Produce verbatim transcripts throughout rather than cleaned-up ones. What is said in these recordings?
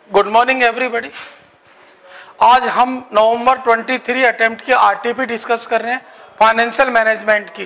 Good morning everybody. आज हम नवंबर तेईस अटेम्प्ट की आरटीपी डिस्कस कर रहे हैं फाइनेंशियल मैनेजमेंट की।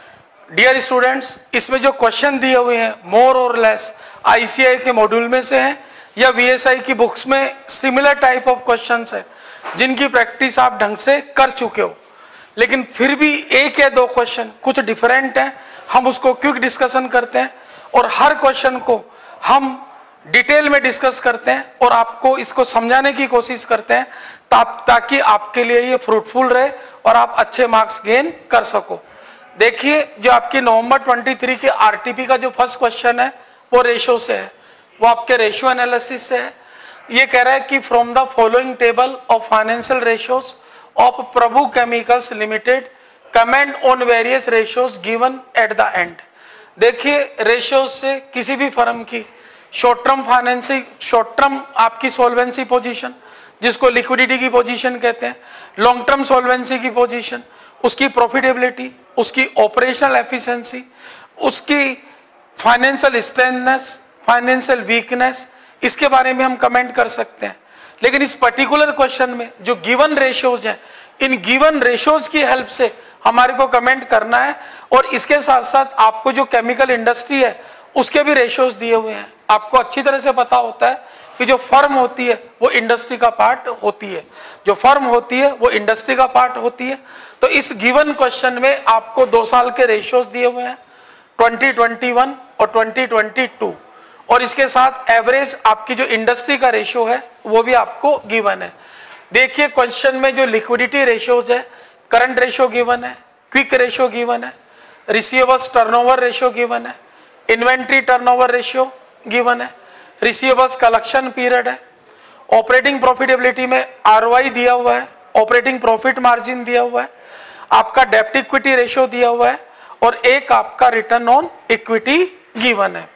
डियर स्टूडेंट्स, इसमें जो क्वेश्चन दिए हुए हैं मोर और लेस आईसीआई के मॉड्यूल में से हैं या वीएसआई की बुक्स में सिमिलर टाइप ऑफ क्वेश्चंस है जिनकी प्रैक्टिस आप ढंग से कर चुके हो, लेकिन फिर भी एक या दो क्वेश्चन कुछ डिफरेंट हैं। हम उसको क्विक डिस्कशन करते हैं और हर क्वेश्चन को हम डिटेल में डिस्कस करते हैं और आपको इसको समझाने की कोशिश करते हैं ता, ताकि आपके लिए ये फ्रूटफुल रहे और आप अच्छे मार्क्स गेन कर सको। देखिए, जो आपकी नवंबर तेईस के आरटीपी का जो फर्स्ट क्वेश्चन है वो रेशो से है, वो आपके रेशियो एनालिसिस से है। ये कह रहा है कि from the following table of financial ratios of Prabhu Chemicals Limited comment on various ratios given at the end. देखिए, रेशियोज से किसी भी फर्म की short term financing, short term आपकी सोल्वेंसी पोजीशन जिसको लिक्विडिटी की पोजीशन कहते हैं, लॉन्ग टर्म सोल्वेंसी की पोजीशन, उसकी प्रॉफिटेबिलिटी, उसकी ऑपरेशनल एफिशिएंसी, उसकी फाइनेंशियल स्ट्रेंथनेस, फाइनेंशियल वीकनेस, इसके बारे में हम कमेंट कर सकते हैं। लेकिन इस पर्टिकुलर क्वेश्चन में जो गिवन रेशियोज हैं, इन गिवन रेशियोज की हेल्प से हमारे को कमेंट करना है और इसके साथ साथ आपको जो केमिकल इंडस्ट्री है उसके भी रेशियोज दिए हुए हैं। आपको अच्छी तरह से पता होता है कि जो फर्म होती है वो इंडस्ट्री का पार्ट होती है, जो फर्म होती है वो इंडस्ट्री का पार्ट होती है। तो इस गिवन क्वेश्चन में आपको दो साल के रेशियोज दिए हुए हैं, ट्वेंटी ट्वेंटी वन और ट्वेंटी ट्वेंटी टू, और इसके साथ एवरेज आपकी जो इंडस्ट्री का रेशियो है वो भी आपको गिवन है। देखिए, क्वेश्चन में जो लिक्विडिटी रेशियोज है, करंट रेशियो गिवन है, क्विक रेशियो गिवन है, रिसीवेबल्स टर्नओवर रेशियो गिवन है, इन्वेंट्री टर्नओवर रेशियो गिवन है, रिसीवेबल्स कलेक्शन पीरियड है, ऑपरेटिंग प्रॉफिटेबिलिटी में आरओआई दिया हुआ है, ऑपरेटिंग प्रॉफिट मार्जिन दिया हुआ है, आपका डेब्ट इक्विटी रेशियो दिया हुआ है और एक आपका रिटर्न ऑन इक्विटी गिवन है।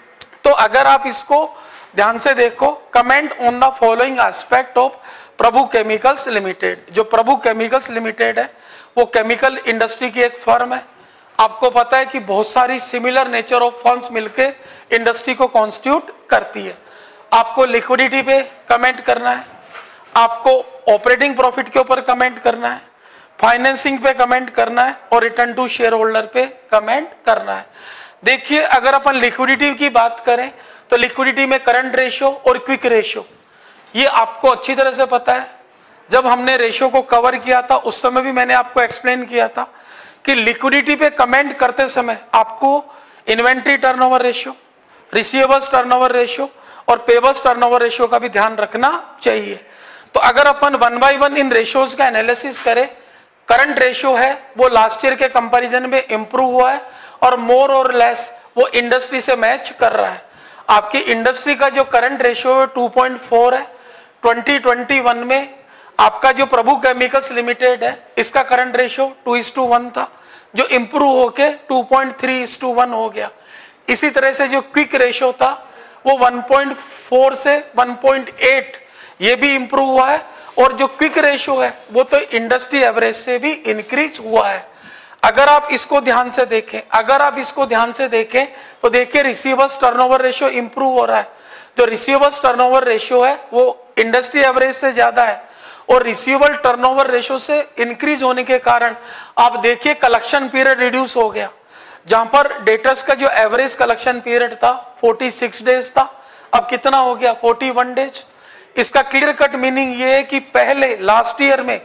तो अगर आप इसको ध्यान से देखो, comment on the following aspect of Prabhu Chemicals Limited. जो प्रभु केमिकल्स लिमिटेड है वो केमिकल इंडस्ट्री की एक फर्म है। आपको पता है कि बहुत सारी सिमिलर नेचर ऑफ फर्म्स मिलके इंडस्ट्री को कॉन्स्टिट्यूट करती है। आपको लिक्विडिटी पे कमेंट करना है, आपको ऑपरेटिंग प्रॉफिट के ऊपर कमेंट करना है, फाइनेंसिंग पे कमेंट करना है और रिटर्न टू शेयर होल्डर पे कमेंट करना है। देखिए, अगर अपन लिक्विडिटी की बात करें तो लिक्विडिटी में करंट रेशियो और क्विक रेशियो, ये आपको अच्छी तरह से पता है। जब हमने रेशियो को कवर किया था उस समय भी मैंने आपको एक्सप्लेन किया था कि लिक्विडिटी पे कमेंट करते समय आपको inventory turnover ratio, receivables turnover ratio और पेबल्स टर्नओवर रेशियो का भी ध्यान रखना चाहिए। तो अगर अपन वन बाय वन इन रेशियोज का एनालिसिस करें, करंट रेशियो है वो लास्ट ईयर के कंपैरिजन में इंप्रूव हुआ है और मोर और लेस वो इंडस्ट्री से मैच कर रहा है। आपकी इंडस्ट्री का जो करंट रेशियो है टू पॉइंट फोर है। ट्वेंटी ट्वेंटी वन में आपका जो प्रभु केमिकल्स लिमिटेड है इसका current ratio two is to one था, जो इंप्रूव होके two point three is to one हो गया। इसी तरह से जो क्विक रेशियो था वो वन पॉइंट फोर से वन पॉइंट एट, ये भी इंप्रूव हुआ है और जो क्विक रेशियो है वो तो इंडस्ट्री एवरेज से भी इंक्रीज हुआ है। अगर आप इसको ध्यान से देखें अगर आप इसको ध्यान से देखें तो देखिए, रिसीवेबल्स टर्नओवर रेशियो इंप्रूव हो रहा है। जो रिसीवेबल्स टर्नओवर रेशियो है वो इंडस्ट्री एवरेज से ज्यादा है और रिसीवेबल टर्नओवर रेशियो से इंक्रीज होने के कारण आप देखिए कलेक्शन पीरियड रिड्यूस हो गया। जहां पर डेटर्स का जो एवरेज कलेक्शन पीरियड था फोर्टी सिक्स डेज था, अब कितना हो गया फोर्टी वन डेज। इसका क्लियर कट मीनिंग ये है कि पहले लास्ट ईयर में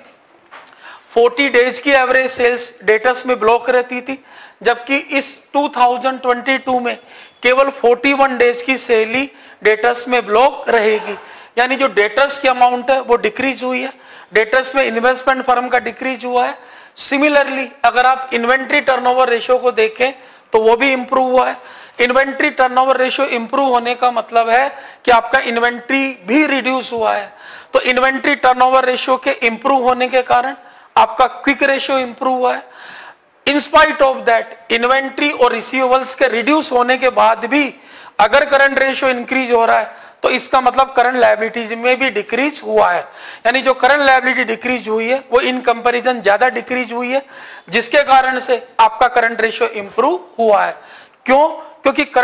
फोर्टी डेज की एवरेज सेल्स डेटर्स में ब्लॉक रहती थी, जबकि इस टू थाउजेंड ट्वेंटी टू में केवल फोर्टी वन डेज की सेल ही डेटर्स में ब्लॉक रहेगी। यानी जो डेटर्स की अमाउंट है वो डिक्रीज हुई है, डेटर्स में इन्वेस्टमेंट फर्म का डिक्रीज हुआ है। सिमिलरली अगर आप इन्वेंट्री टर्नओवर रेशियो को देखें तो वो भी इंप्रूव हुआ है। इन्वेंट्री टर्नओवर रेशियो इंप्रूव होने का मतलब है कि आपका इन्वेंट्री भी रिड्यूस हुआ है। तो इन्वेंट्री टर्नओवर रेशियो के इंप्रूव होने के कारण आपका क्विक रेशियो इंप्रूव हुआ है। In spite of that, inventory और रिसीवेबल्स के रिड्यूस होने के बाद भी अगर करंट रेशियो इंक्रीज हो रहा है तो इसका मतलब करंट लायबिलिटीज में भी डिक्रीज हुआ है। यानी जो करंट लायबिलिटी डिक्रीज हुई है वो इन कंपैरिजन ज्यादा डिक्रीज हुई है, जिसके कारण से आपका करंट रेशियो इंप्रूव हुआ है। क्यों? क्योंकि करंट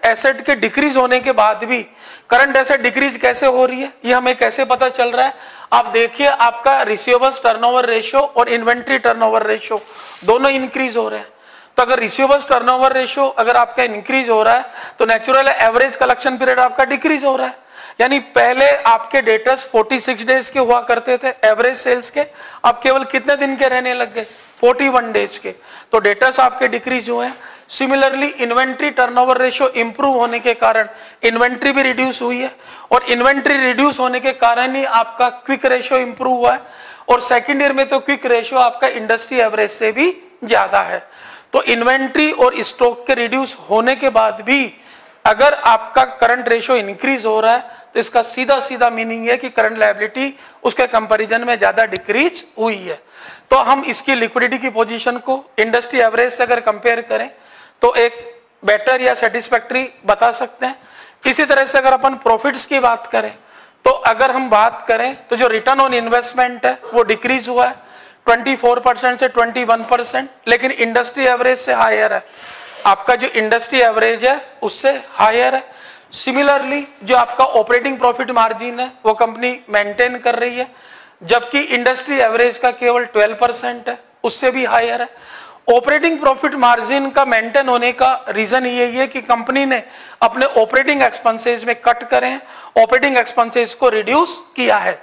एसेट के डिक्रीज होने के बाद भी करंट एसेट डिक्रीज कैसे हो रही है, ये हमें कैसे पता चल रहा है? आप देखिए, आपका रिसीवेबल्स टर्नओवर रेशियो और इन्वेंट्री टर्नओवर रेशियो दोनों इंक्रीज हो रहे हैं। तो अगर रिसीवेबल्स टर्नओवर रेशियो अगर आपका इंक्रीज हो रहा है तो नेचुरल एवरेज कलेक्शन पीरियड आपका डिक्रीज हो रहा है। यानी पहले आपके डेटर्स छियालीस डेज के हुआ करते थे एवरेज सेल्स के, अब केवल कितने दिन के रहने लग गए? इकतालीस डेज के। तो डेटर्स आपके डिक्रीज हुए हैं। Similarly inventory turnover ratio improve होने के कारण इन्वेंट्री भी रिड्यूस हुई है, और इन्वेंट्री रिड्यूस होने के कारण ही आपका क्विक रेशियो इंप्रूव हुआ है। और सेकेंड ईयर में तो क्विक रेशियो आपका इंडस्ट्री एवरेज से भी ज्यादा है। तो इन्वेंट्री और स्टॉक के रिड्यूस होने के बाद भी अगर आपका करंट रेशियो इंक्रीज हो रहा है तो इसका सीधा सीधा मीनिंग है कि करंट लायबिलिटी उसके कंपैरिजन में ज्यादा डिक्रीज हुई है। तो हम इसकी लिक्विडिटी की पोजीशन को इंडस्ट्री एवरेज से अगर कंपेयर करें तो एक बेटर या सेटिस्फैक्टरी बता सकते हैं। इसी तरह से अगर अपन प्रॉफिट्स की बात करें तो अगर हम बात करें तो जो रिटर्न ऑन इन्वेस्टमेंट है वो डिक्रीज हुआ है चौबीस परसेंट से इक्कीस परसेंट, लेकिन इंडस्ट्री एवरेज से हायर है। आपका जो इंडस्ट्री एवरेज है उससे हायर है। सिमिलरली जो आपका ऑपरेटिंग प्रॉफिट मार्जिन है वो कंपनी मेंटेन कर रही है, जबकि इंडस्ट्री एवरेज का केवल बारह परसेंट है, उससे भी हायर है। ऑपरेटिंग प्रॉफिट मार्जिन का मेंटेन होने का रीजन यही है कि कंपनी ने अपने ऑपरेटिंग एक्सपेंसेस में कट करे हैं, ऑपरेटिंग एक्सपेंसेस को रिड्यूस किया है।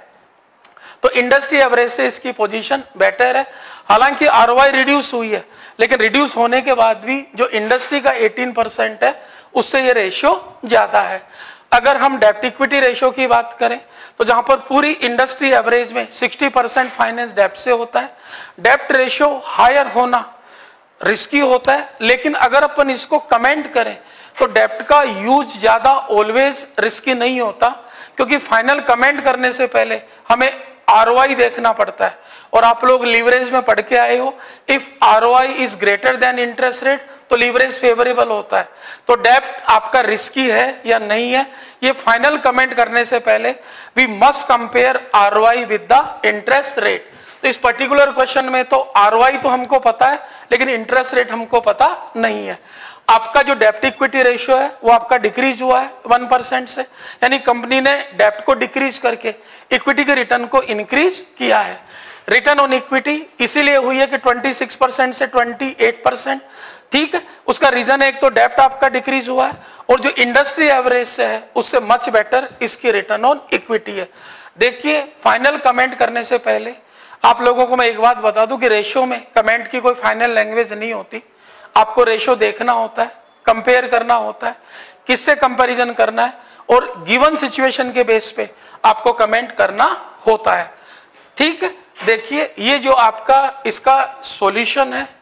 तो इंडस्ट्री एवरेज से इसकी पोजीशन बेटर है। हालांकि आरओआई रिड्यूस हुई है, लेकिन रिड्यूस होने के बाद भी जो इंडस्ट्री का अठारह परसेंट है उससे ये रेशियो ज्यादा है। अगर हम डेप्ट इक्विटी रेशियो की बात करें तो जहां पर पूरी इंडस्ट्री एवरेज में साठ परसेंट फाइनेंस डेप्ट से होता है, डेप्ट रेशियो हायर होना रिस्की होता है। लेकिन अगर अपन इसको कमेंट करें तो डेप्ट का यूज ज्यादा ऑलवेज रिस्की नहीं होता, क्योंकि फाइनल कमेंट करने से पहले हमें आरओआई देखना पड़ता है। और आप लोग लीवरेज में पढ़ के आए हो, if ROI is greater than interest rate तो लीवरेज फेवरेबल होता है। तो डेप्ट आपका रिस्की है या नहीं है, ये फाइनल कमेंट करने से पहले we must compare ROI with the interest rate. तो इस पर्टिकुलर क्वेश्चन में तो आरओआई तो हमको पता है, लेकिन इंटरेस्ट रेट हमको पता नहीं है। आपका जो डेप्ट इक्विटी रेशियो है वो आपका डिक्रीज हुआ है वन परसेंट से, यानी कंपनी ने डेप्ट को डिक्रीज करके इक्विटी के रिटर्न को इंक्रीज किया है। रिटर्न ऑन इक्विटी इसीलिए हुई है कि छब्बीस परसेंट से अट्ठाईस परसेंट, ठीक है। उसका रीजन है एक तो डेप्ट आपका डिक्रीज हुआ है, और जो इंडस्ट्री एवरेज से है उससे मच बेटर इसकी रिटर्न ऑन इक्विटी है। देखिए, फाइनल कमेंट करने से पहले आप लोगों को मैं एक बात बता दूं कि रेशियो में कमेंट की कोई फाइनल लैंग्वेज नहीं होती। आपको रेशियो देखना होता है, कंपेयर करना होता है, किससे कंपैरिजन करना है, और गिवन सिचुएशन के बेस पे आपको कमेंट करना होता है, ठीक है। देखिए, ये जो आपका इसका सॉल्यूशन है,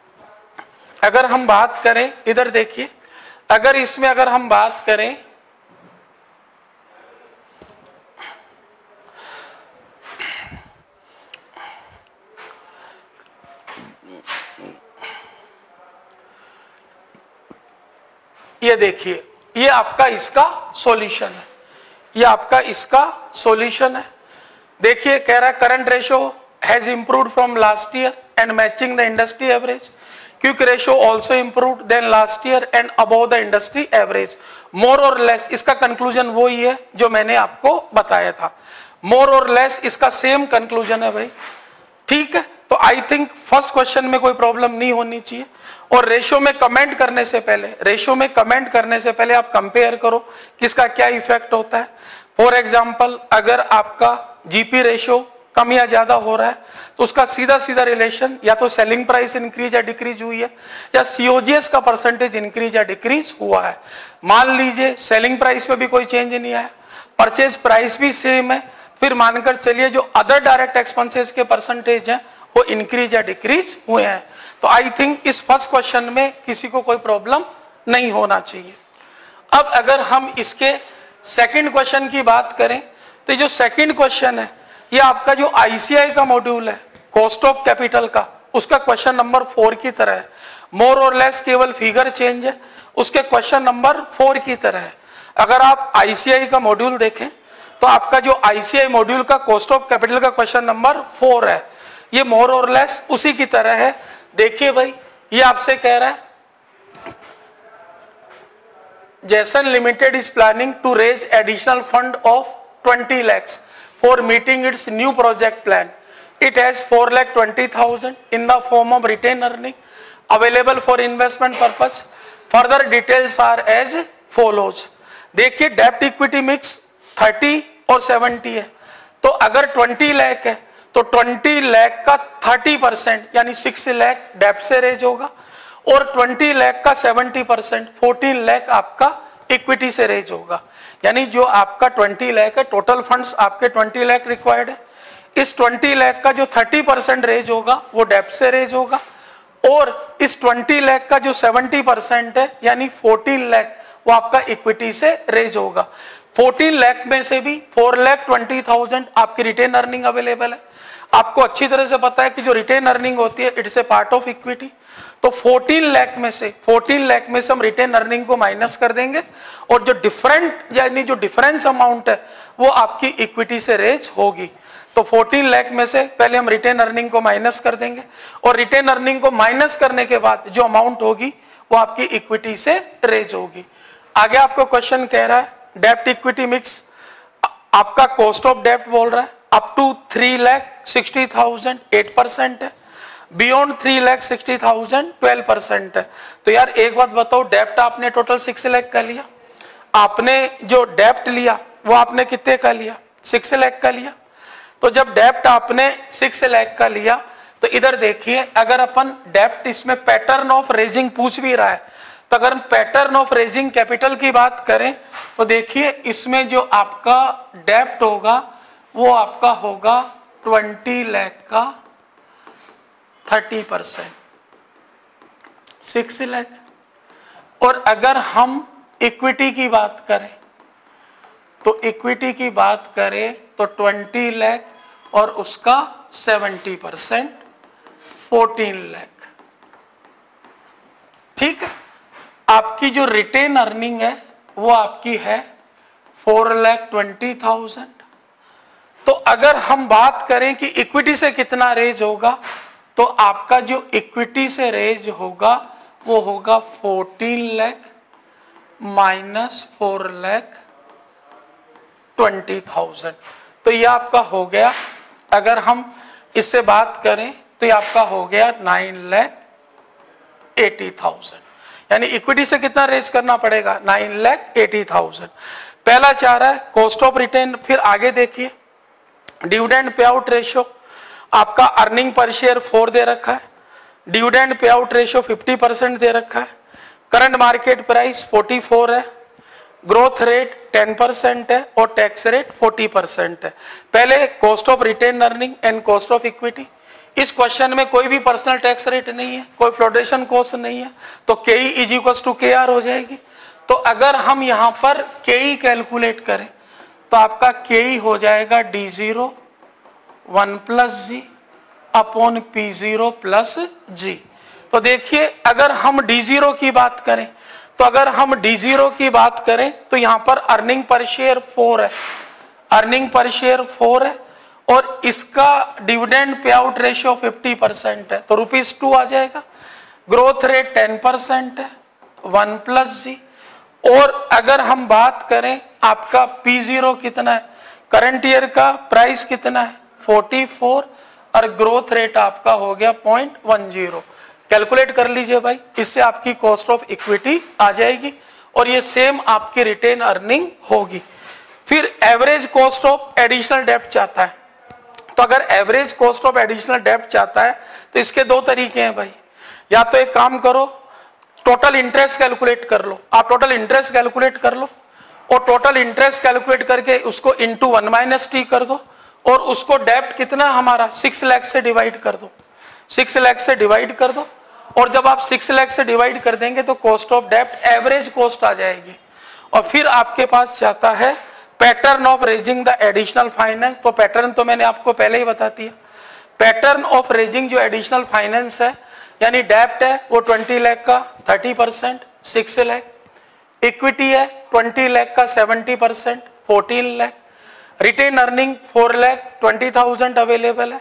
अगर हम बात करें, इधर देखिए, अगर इसमें अगर हम बात करें ये देखिए, ये आपका इसका सॉल्यूशन है, ये आपका इसका सॉल्यूशन है। देखिए, कह रहा है current ratio has improved from last year and matching the industry average, quick ratio also improved than last year and above the industry average, more और लेस। इसका कंक्लूजन वो ही है जो मैंने आपको बताया था, मोर और लेस इसका सेम कंक्लूजन है भाई, ठीक है। तो आई थिंक फर्स्ट क्वेश्चन में कोई प्रॉब्लम नहीं होनी चाहिए। और रेशियो में कमेंट करने से पहले रेशियो में कमेंट करने से पहले आप कंपेयर करो किसका क्या इफेक्ट होता है। फॉर एग्जांपल, अगर आपका जीपी रेशियो कम या ज्यादा हो रहा है तो उसका सीधा सीधा रिलेशन या तो सेलिंग प्राइस इंक्रीज या डिक्रीज हुई है, या सीओजीएस का परसेंटेज इंक्रीज या डिक्रीज हुआ है। मान लीजिए सेलिंग प्राइस में भी कोई चेंज नहीं आया, परचेज प्राइस भी सेम है, फिर मानकर चलिए जो अदर डायरेक्ट एक्सपेंसेस के परसेंटेज हैं वो इंक्रीज या डिक्रीज हुए हैं। तो आई थिंक इस फर्स्ट क्वेश्चन में किसी को कोई प्रॉब्लम नहीं होना चाहिए। अब अगर हम इसके सेकंड क्वेश्चन की बात करें तो जो सेकंड क्वेश्चन है ये आपका जो आईसीआई का मॉड्यूल है कॉस्ट ऑफ कैपिटल का, उसका क्वेश्चन नंबर फोर की तरह है, मोर और लेस केवल फिगर चेंज है, उसके क्वेश्चन नंबर फोर की तरह है। अगर आप आईसीआई का मॉड्यूल देखें तो आपका जो आईसीआई मॉड्यूल का कॉस्ट ऑफ कैपिटल का क्वेश्चन नंबर फोर है, ये मोर और लेस उसी की तरह है। देखिए भाई, ये आपसे कह रहा है Jason Limited is planning to raise additional fund of twenty lakhs for meeting its new project plan. It has four lakh twenty thousand in the form of retained earning available for investment purpose. Further details are as follows. देखिए डेप्ट equity mix thirty और seventy है, तो अगर twenty lakh है तो twenty lakh का thirty percent यानी सिक्स लाख डेप्ट से रेज होगा और ट्वेंटी लाख का सेवेंटी परसेंट फोर्टीन लाख आपका इक्विटी से रेज होगा। यानी जो आपका ट्वेंटी लाख है, टोटल फंड्स आपके ट्वेंटी लाख रिक्वायर्ड है, इस ट्वेंटी लाख का जो थर्टी परसेंट रेज होगा वो डेप्ट से रेज होगा और इस ट्वेंटी लाख का जो सेवेंटी परसेंट है यानी फोर्टीन लाख वो आपका इक्विटी से रेज होगा। फोर्टीन लाख में से भी फोर लाख ट्वेंटी थाउजेंड आपकी रिटेन अर्निंग अवेलेबल है। आपको अच्छी तरह से पता है कि जो रिटेन अर्निंग होती है it's a part of equity. तो फोर्टीन लाख में से फोर्टीन लाख में से हम रिटेन अर्निंग को माइनस कर देंगे और जो डिफरेंट यानी जो डिफरेंस अमाउंट है वो आपकी इक्विटी से रेज होगी। तो फोर्टीन लाख में से पहले हम रिटेन अर्निंग को माइनस कर देंगे और रिटेन अर्निंग को माइनस करने के बाद जो अमाउंट होगी वो आपकी इक्विटी से रेज होगी। आगे आपको क्वेश्चन कह रहा है डेप्ट इक्विटी मिक्स, आपका कॉस्ट ऑफ डेप्ट बोल रहा है up to three lakh sixty thousand eight percent है, beyond three lakh sixty thousand twelve percent है। तो यार एक बात बताओ, डेप्ट आपने टोटल सिक्स लाख का लिया, आपने जो डेप्ट लिया वो आपने कितने का लिया, सिक्स लाख का लिया। तो जब डेप्ट आपने सिक्स लाख का लिया तो इधर देखिए अगर अपन डेप्ट इसमें पैटर्न ऑफ रेजिंग पूछ भी रहा है तो अगर हम पैटर्न ऑफ रेजिंग कैपिटल की बात करें तो देखिए इसमें जो आपका डेप्ट होगा वो आपका होगा ट्वेंटी लाख का थर्टी परसेंट सिक्स लाख, और अगर हम इक्विटी की बात करें तो इक्विटी की बात करें तो ट्वेंटी लाख और उसका सेवेंटी परसेंट फोर्टीन लाख। ठीक है, आपकी जो रिटेन अर्निंग है वो आपकी है फोर लाख ट्वेंटी थाउजेंड। तो अगर हम बात करें कि इक्विटी से कितना रेज होगा तो आपका जो इक्विटी से रेज होगा वो होगा fourteen lakh minus four lakh twenty thousand. तो ये आपका हो गया, अगर हम इससे बात करें तो ये आपका हो गया नाइन लाख एटी थाउजेंड। यानी इक्विटी से कितना रेज करना पड़ेगा, नाइन लाख एटी थाउजेंड। पहला चाह रहा है कॉस्ट ऑफ रिटेन। फिर आगे देखिए डिविडेंड पे आउट रेशियो, आपका अर्निंग पर शेयर फोर दे रखा है, dividend payout ratio fifty percent दे रखा है, current market price forty four है, ग्रोथ रेट टेन परसेंट है और टैक्स रेट फोर्टी परसेंट है। पहले cost of retain earning and cost of equity. इस क्वेश्चन में कोई भी पर्सनल टैक्स रेट नहीं है, कोई फ्लोटेशन कॉस्ट नहीं है, तो K E is equal to K R हो जाएगी। तो अगर हम यहाँ पर के ई कैलकुलेट करें तो आपका के ई हो जाएगा D zero one plus G upon P zero plus G. तो देखिए अगर हम डी जीरो की बात करें तो अगर हम डी जीरो की बात करें तो यहाँ पर अर्निंग पर शेयर फोर है, अर्निंग पर शेयर फोर है और इसका dividend payout ratio fifty percent है तो रुपीज टू आ जाएगा। ग्रोथ रेट टेन परसेंट है, वन प्लस जी। और अगर हम बात करें आपका पी जीरो कितना है, करंट ईयर का प्राइस कितना है फोर्टी फोर और ग्रोथ रेट आपका हो गया पॉइंट वन जीरो। कैलकुलेट कर लीजिए भाई, इससे आपकी कॉस्ट ऑफ इक्विटी आ जाएगी और ये सेम आपकी रिटेन अर्निंग होगी। फिर एवरेज कॉस्ट ऑफ एडिशनल डेप्ट चाहता है, तो अगर एवरेज कॉस्ट ऑफ एडिशनल डेप्ट चाहता है तो इसके दो तरीके हैं भाई। या तो एक काम करो टोटल इंटरेस्ट कैलकुलेट कर लो, आप टोटल इंटरेस्ट कैलकुलेट कर लो और टोटल इंटरेस्ट कैलकुलेट करके उसको इंटू वन माइनस टी कर दो और उसको डेप्ट कितना हमारा सिक्स लाख से डिवाइड कर दो, सिक्स लाख से डिवाइड कर दो और जब आप सिक्स लाख से डिवाइड कर देंगे तो कॉस्ट ऑफ डेप्ट एवरेज कॉस्ट आ जाएगी। और फिर आपके पास चाहता है pattern of raising the additional finance, तो पैटर्न तो मैंने आपको पहले ही बता दिया। पैटर्न ऑफ रेजिंग जो एडिशनल फाइनेंस है यानी डेप्ट है वो ट्वेंटी लाख का thirty percent six lakh, equity है ट्वेंटी लाख का seventy percent fourteen lakh, retain earning four lakh twenty thousand available है,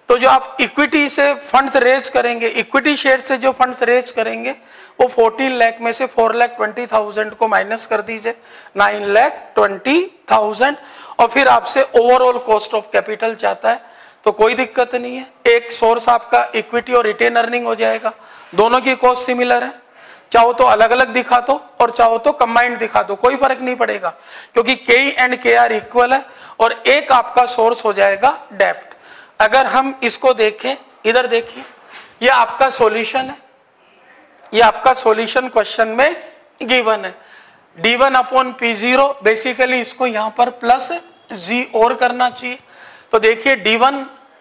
तो जो आप इक्विटी से फंड्स रेज करेंगे, इक्विटी शेयर से जो फंड्स रेज करेंगे वो फोर्टीन लाख में से फोर लाख ट्वेंटी थाउजेंड को माइनस कर दीजिए, नाइन लाख ट्वेंटी थाउजेंड, और फिर आपसे ओवरऑल कॉस्ट ऑफ कैपिटल चाहता है तो कोई दिक्कत नहीं है। एक सोर्स आपका इक्विटी और रिटेन अर्निंग हो जाएगा, दोनों की कॉस्ट सिमिलर है, चाहो तो अलग अलग दिखा दो और चाहो तो कंबाइंड दिखा दो, कोई फर्क नहीं पड़ेगा क्योंकि के एंड के आर इक्वल है और एक आपका सोर्स हो जाएगा डेब्ट। अगर हम इसको देखें, इधर देखिए, ये आपका सॉल्यूशन है, ये आपका सॉल्यूशन क्वेश्चन में गिवन है D one upon P zero, basically इसको यहां पर प्लस जी और करना चाहिए। तो देखिए डी वन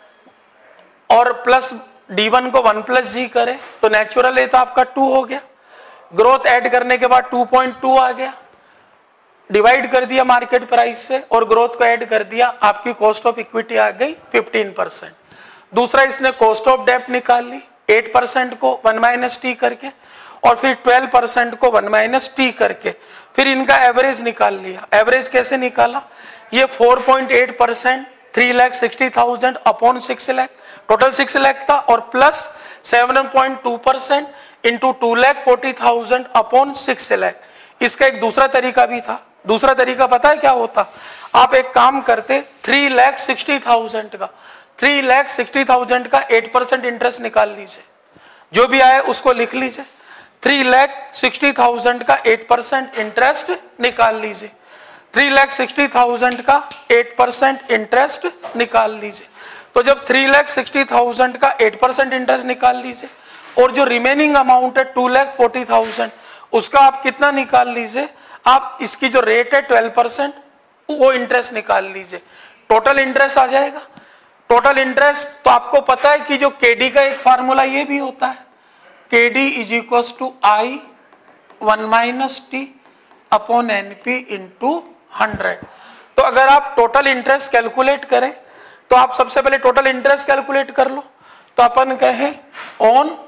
और प्लस डी वन को वन प्लस जी करें तो नेचुरल है तो आपका टू हो गया, ग्रोथ ऐड करने के बाद टू पॉइंट टू आ गया, डिवाइड कर दिया मार्केट प्राइस से और ग्रोथ को ऐड कर दिया, आपकी कॉस्ट ऑफ इक्विटी आ गई फिफ्टीन परसेंट। दूसरा इसने कॉस्ट ऑफ डेब्ट निकाल ली, एट परसेंट को वन माइनस टी करके और फिर ट्वेल्व परसेंट को वन माइनस टी करके, फिर इनका एवरेज निकाल लिया। एवरेज कैसे निकाला, ये four point eight percent three lakh sixty thousand upon six lakh, total six lakh था, और plus seven point two percent into two lakh forty thousand upon six lakh. इसका एक दूसरा तरीका भी था, दूसरा तरीका पता है क्या होता, आप एक काम करते थ्री लाख सिक्सटी थाउजेंड का थ्री लाख सिक्सटी थाउजेंड का एट परसेंट इंटरेस्ट निकाल लीजिए, जो भी आए उसको लिख लीजिए, थ्री लाख सिक्सटी थाउजेंड का एट परसेंट इंटरेस्ट निकाल लीजिए, थ्री लाख सिक्सटी थाउजेंड का एट परसेंट इंटरेस्ट निकाल लीजिए। तो जब थ्री लाख सिक्सटी थाउजेंड का एट परसेंट इंटरेस्ट निकाल लीजिए और जो रिमेनिंग अमाउंट है टू लाख फोर्टी थाउजेंड उसका आप कितना निकाल लीजिए, आप इसकी जो रेट है ट्वेल्व परसेंट वो इंटरेस्ट निकाल लीजिए, टोटल इंटरेस्ट आ जाएगा। टोटल इंटरेस्ट तो आपको पता है कि जो केडी का एक फार्मूला ये भी होता है, KD is equal to I one minus T upon NP into hundred. तो अगर आप टोटल इंटरेस्ट कैलकुलेट करें तो आप सबसे पहले टोटल इंटरेस्ट कैलकुलेट कर लो। तो अपन कहें on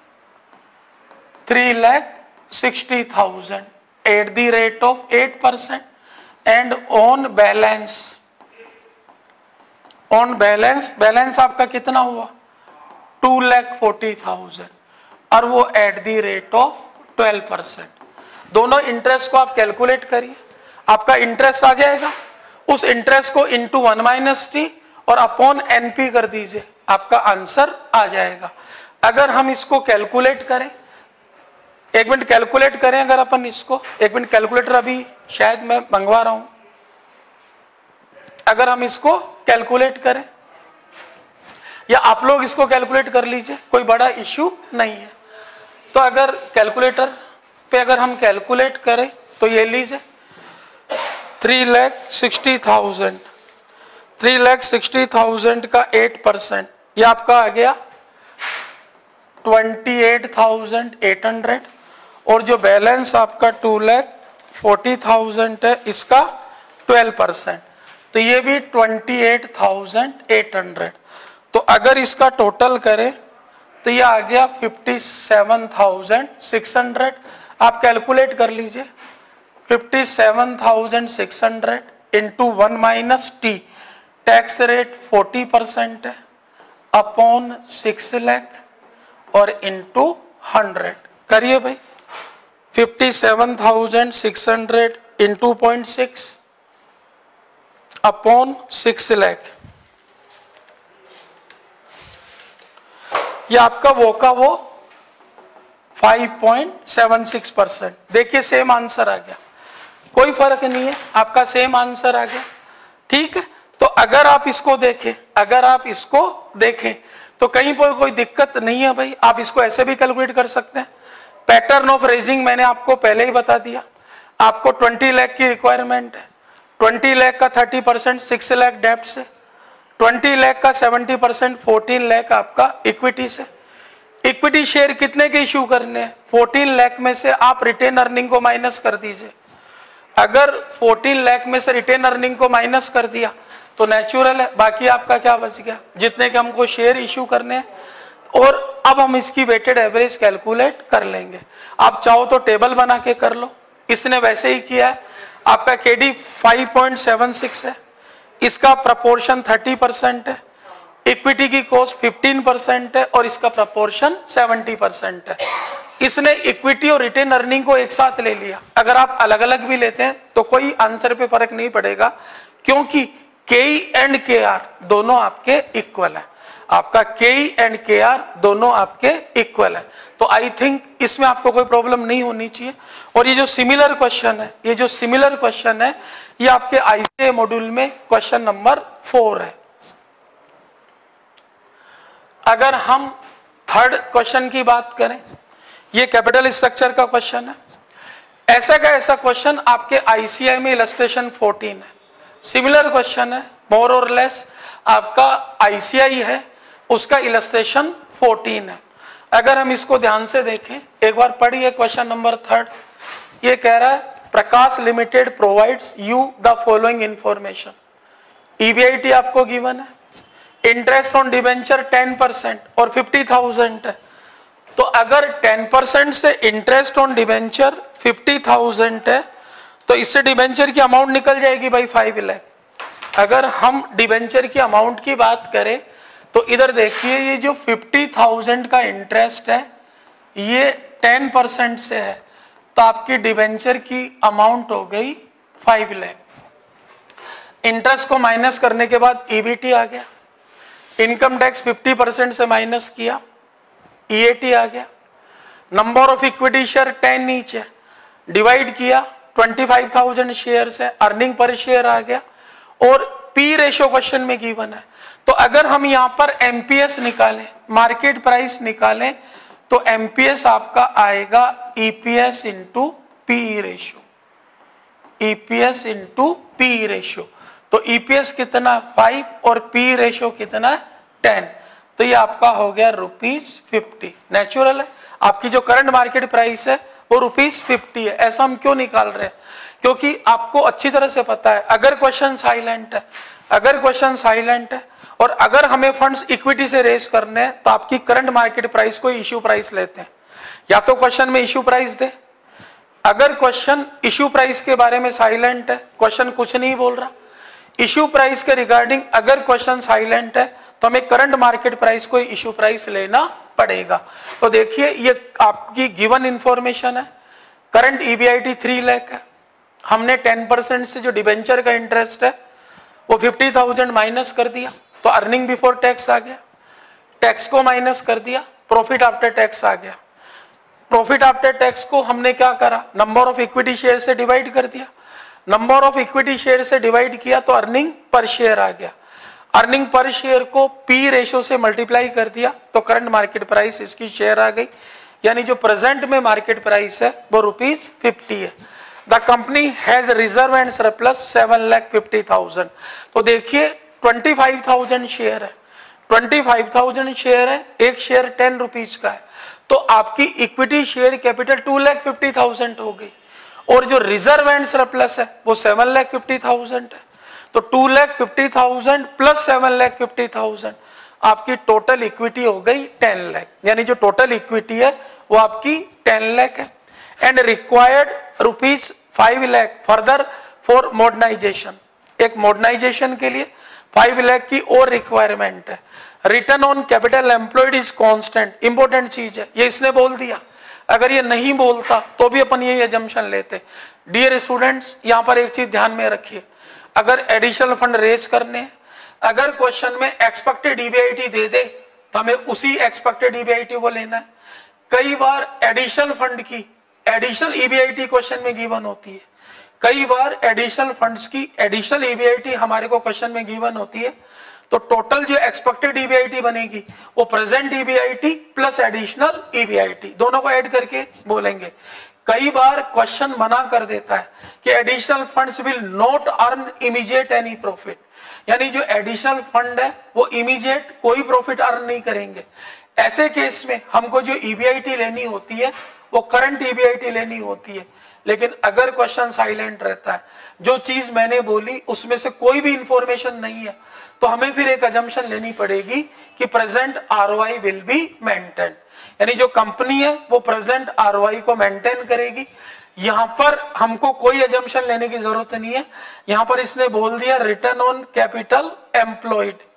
three lakh sixty thousand at the rate of eight percent and on balance, on balance balance आपका कितना हुआ टू लाख फोर्टी थाउजेंड और वो at the rate of twelve percent. दोनों इंटरेस्ट को आप कैलकुलेट करिए, आपका इंटरेस्ट आ जाएगा, उस इंटरेस्ट को इंटू वन माइनस टी और अपॉन एनपी कर दीजिए, आपका आंसर आ जाएगा। अगर हम इसको कैलकुलेट करें, एक मिनट कैलकुलेट करें, अगर अपन इसको एक मिनट कैलकुलेटर अभी शायद मैं मंगवा रहा हूं, अगर हम इसको कैलकुलेट करें या आप लोग इसको कैलकुलेट कर लीजिए, कोई बड़ा इश्यू नहीं है। तो अगर कैलकुलेटर पे अगर हम कैलकुलेट करें तो ये लीजिए three lakh sixty thousand three lakh sixty thousand का एट परसेंट ये आपका आ गया twenty eight thousand eight hundred और जो बैलेंस आपका टू लाख फोर्टी थाउजेंड है इसका ट्वेल्व परसेंट, तो ये भी twenty eight thousand eight hundred. तो अगर इसका टोटल करें तो ये आ गया fifty seven thousand six hundred. आप कैलकुलेट कर लीजिए, fifty seven thousand six hundred into one minus T, tax rate forty percent है, अपॉन सिक्स लाख और इंटू हंड्रेड करिए भाई, fifty seven thousand six hundred into point six upon six lakh, ये आपका वो का वो five point seven six percent. देखिए सेम आंसर आ गया, कोई फर्क नहीं है, आपका सेम आंसर आ गया, ठीक है। तो अगर आप इसको देखें, अगर आप इसको देखें तो कहीं पर कोई दिक्कत नहीं है भाई, आप इसको ऐसे भी कैलकुलेट कर सकते हैं। पैटर्न ऑफ रेजिंग मैंने आपको पहले ही बता दिया, आपको ट्वेंटी लाख की रिक्वायरमेंट है, ट्वेंटी लाख का थर्टी परसेंट सिक्स लाख डेब्ट से, ट्वेंटी लाख का सेवेंटी परसेंट फोर्टीन लाख आपका इक्विटी से। इक्विटी शेयर कितने के इश्यू करने हैं, फोर्टीन लाख में से आप रिटेन अर्निंग को माइनस कर दीजिए। अगर फोर्टीन लाख में से रिटेन अर्निंग को माइनस कर दिया तो नेचुरल है, बाकी आपका क्या बच गया, जितने के हमको शेयर इश्यू करने हैं। और अब हम इसकी वेटेड एवरेज कैलकुलेट कर लेंगे, आप चाहो तो टेबल बना के कर लो, इसने वैसे ही किया है। आपका KD five point seven six है, इसका प्रपोर्शन थर्टी परसेंट है, इक्विटी की कॉस्ट फिफ्टीन परसेंट है और इसका प्रपोर्शन सेवेंटी परसेंट है। इसने इक्विटी और रिटेन अर्निंग को एक साथ ले लिया। अगर आप अलग अलग भी लेते हैं तो कोई आंसर पे फर्क नहीं पड़ेगा, क्योंकि के एंड के आर दोनों आपके इक्वल है। आपका के एंड के आर दोनों आपके इक्वल है, तो आई थिंक इसमें आपको कोई प्रॉब्लम नहीं होनी चाहिए। और ये जो सिमिलर क्वेश्चन है, ये जो सिमिलर क्वेश्चन है ये आपके आईसीए मॉड्यूल में क्वेश्चन नंबर फोर है। अगर हम थर्ड क्वेश्चन की बात करें, ये कैपिटल स्ट्रक्चर का क्वेश्चन है। ऐसा का ऐसा क्वेश्चन आपके आईसीआई में इलस्ट्रेशन फोर्टीन है। सिमिलर क्वेश्चन है, मोर और लेस आपका आईसीआई है, उसका इलस्ट्रेशन फोर्टीन है। अगर हम इसको ध्यान से देखें, एक बार पढ़िए क्वेश्चन नंबर थर्ड। ये कह रहा है Prakash limited provides you the following information. EBIT आपको गिवन है, interest on debenture ten percent और फिफ्टी थाउजेंड है। तो अगर टेन परसेंट से interest on debenture fifty thousand है तो इससे डिबेंचर की अमाउंट निकल जाएगी भाई फाइव लाख। अगर हम डिबेंचर की अमाउंट की बात करें तो इधर देखिए, ये जो फिफ्टी थाउजेंड का इंटरेस्ट है ये टेन परसेंट से है, तो आपकी डिबेंचर की अमाउंट हो गई फाइव लाख। इंटरेस्ट को माइनस करने के बाद ईबीटी आ गया, इनकम टैक्स फिफ्टी परसेंट से माइनस किया, ईएटी आ गया, number of equity share ten each है, डिवाइड किया ट्वेंटी फाइव थाउजेंड शेयर से, अर्निंग पर शेयर आ गया, और पी रेशो क्वेश्चन में गिवन है। तो अगर हम यहां पर एमपीएस निकालें, मार्केट प्राइस निकालें, तो एमपीएस आपका आएगा EPS into P ratio, EPS into P ratio. तो ईपीएस कितना फाइव और पी रेशो कितना टेन, तो ये आपका हो गया रुपीज फिफ्टी। नेचुरल है, आपकी जो करंट मार्केट प्राइस है वो रुपीज फिफ्टी है। ऐसा हम क्यों निकाल रहे हैं? क्योंकि आपको अच्छी तरह से पता है अगर क्वेश्चन साइलेंट है, अगर क्वेश्चन साइलेंट है और अगर हमें फंड्स इक्विटी से रेज करने हैं तो आपकी करंट मार्केट प्राइस को इश्यू प्राइस लेते हैं। या तो क्वेश्चन में इश्यू प्राइस दे, अगर क्वेश्चन इश्यू प्राइस के बारे में साइलेंट है, क्वेश्चन कुछ नहीं बोल रहा, इश्यू प्राइस के रिगार्डिंग अगर क्वेश्चन साइलेंट है तो हमें करंट मार्केट प्राइस को इश्यू प्राइस लेना पड़ेगा। तो देखिए ये आपकी गिवन इंफॉर्मेशन है, करंट ईबीआईटी थ्री लाख है, हमने टेन परसेंट से जो डिबेंचर का इंटरेस्ट है वो फिफ्टी थाउजेंड माइनस कर दिया, तो अर्निंग बिफोर टैक्स आ गया, टैक्स को माइनस कर दिया, प्रॉफिट आफ्टर टैक्स आ गया। प्रॉफिट आफ्टर टैक्स को हमने क्या करा, नंबर ऑफ इक्विटी शेयर से डिवाइड कर दिया, नंबर ऑफ इक्विटी शेयर से डिवाइड किया तो अर्निंग पर शेयर आ गया, अर्निंग पर शेयर को पी रेशो से मल्टीप्लाई कर दिया तो करंट मार्केट प्राइस इसकी शेयर आ गई, यानी जो प्रेजेंट में मार्केट प्राइस है वो रुपीज फिफ्टी है। The company has reserve and surplus seven lakh fifty thousand. तो देखिए ट्वेंटी फाइव थाउजेंड शेयर है, ट्वेंटी फाइव थाउजेंड शेयर है, एक शेयर टेन रुपीज का है, तो आपकी equity share capital two lakh fifty thousand हो गई, और जो रिजर्व एंड सरप्लस है वो सेवन लाख फिफ्टी थाउजेंड है। तो two lakh fifty thousand plus seven lakh fifty thousand आपकी टोटल इक्विटी हो गई टेन लाख, यानी जो टोटल इक्विटी है वो आपकी टेन लाख है। And required rupees five lakh further for modernisation, एक मॉडर्नाइजेशन के लिए फाइव लाख की और रिक्वायरमेंट है। Return on capital employed is constant, important चीज है, ये इसने बोल दिया, अगर ये नहीं बोलता तो भी अपन ये एजम्पशन लेते। डियर स्टूडेंट्स, यहां पर एक चीज ध्यान में रखिए, अगर एडिशनल फंड रेज करने, अगर क्वेश्चन में एक्सपेक्टेड ईबीआईटी दे दे तो हमें उसी एक्सपेक्टेड ईबीआईटी को लेना है। कई बार एडिशनल फंड की एडिशनल ईबीआईटी क्वेश्चन में गिवन होती है, कई बार एडिशनल फंड्स की एडिशनल ईबीआईटी हमारे को क्वेश्चन में गिवन होती है, तो टोटल जो एक्सपेक्टेड ईबीआईटी बनेगी वो present EBIT plus additional EBIT दोनों को ऐड करके बोलेंगे। कई बार क्वेश्चन मना कर देता है कि additional funds will not earn immediate any profit, यानी जो एडिशनल फंड है वो इमीडिएट कोई प्रॉफिट अर्न नहीं करेंगे। ऐसे केस में हमको जो ईबीआईटी लेनी होती है वो करंट ईबीआईटी लेनी होती है। लेकिन अगर क्वेश्चन साइलेंट रहता है, जो चीज मैंने बोली उसमें से कोई भी इंफॉर्मेशन नहीं है, तो हमें फिर एक अजम्पशन लेनी पड़ेगी कि present ROI will be maintain, यानी जो कंपनी है वो प्रेजेंट आरओआई को मेंटेन करेगी। यहां पर हमको कोई अजम्पशन लेने की जरूरत नहीं है, यहां पर इसने बोल दिया return on capital employed.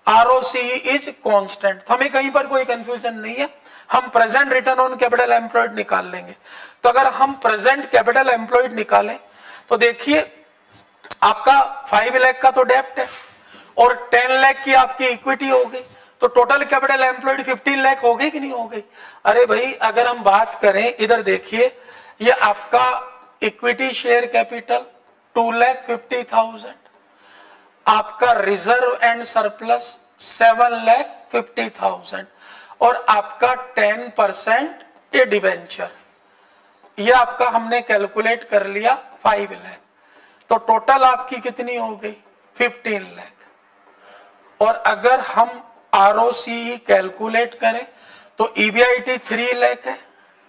ROCE is constant. हमें कहीं पर कोई कंफ्यूजन नहीं है, हम present return on capital employed निकाल लेंगे। तो अगर हम प्रेजेंट कैपिटल एम्प्लॉयड निकालें तो देखिए आपका फाइव लाख का तो डेप्ट है और टेन लाख की आपकी इक्विटी हो गई, तो total capital employed fifteen lakh हो गई कि नहीं हो गई? अरे भाई अगर हम बात करें, इधर देखिए ये आपका equity share capital two lakh fifty thousand, आपका reserve and surplus seven lakh fifty thousand और आपका टेन परसेंट ये डिबेंचर, ये आपका हमने कैलकुलेट कर लिया फाइव लाख, तो टोटल आपकी कितनी हो गई? फिफ्टीन लाख। और अगर हम आरओसीई कैलकुलेट करें तो ईबीआईटी थ्री लाख है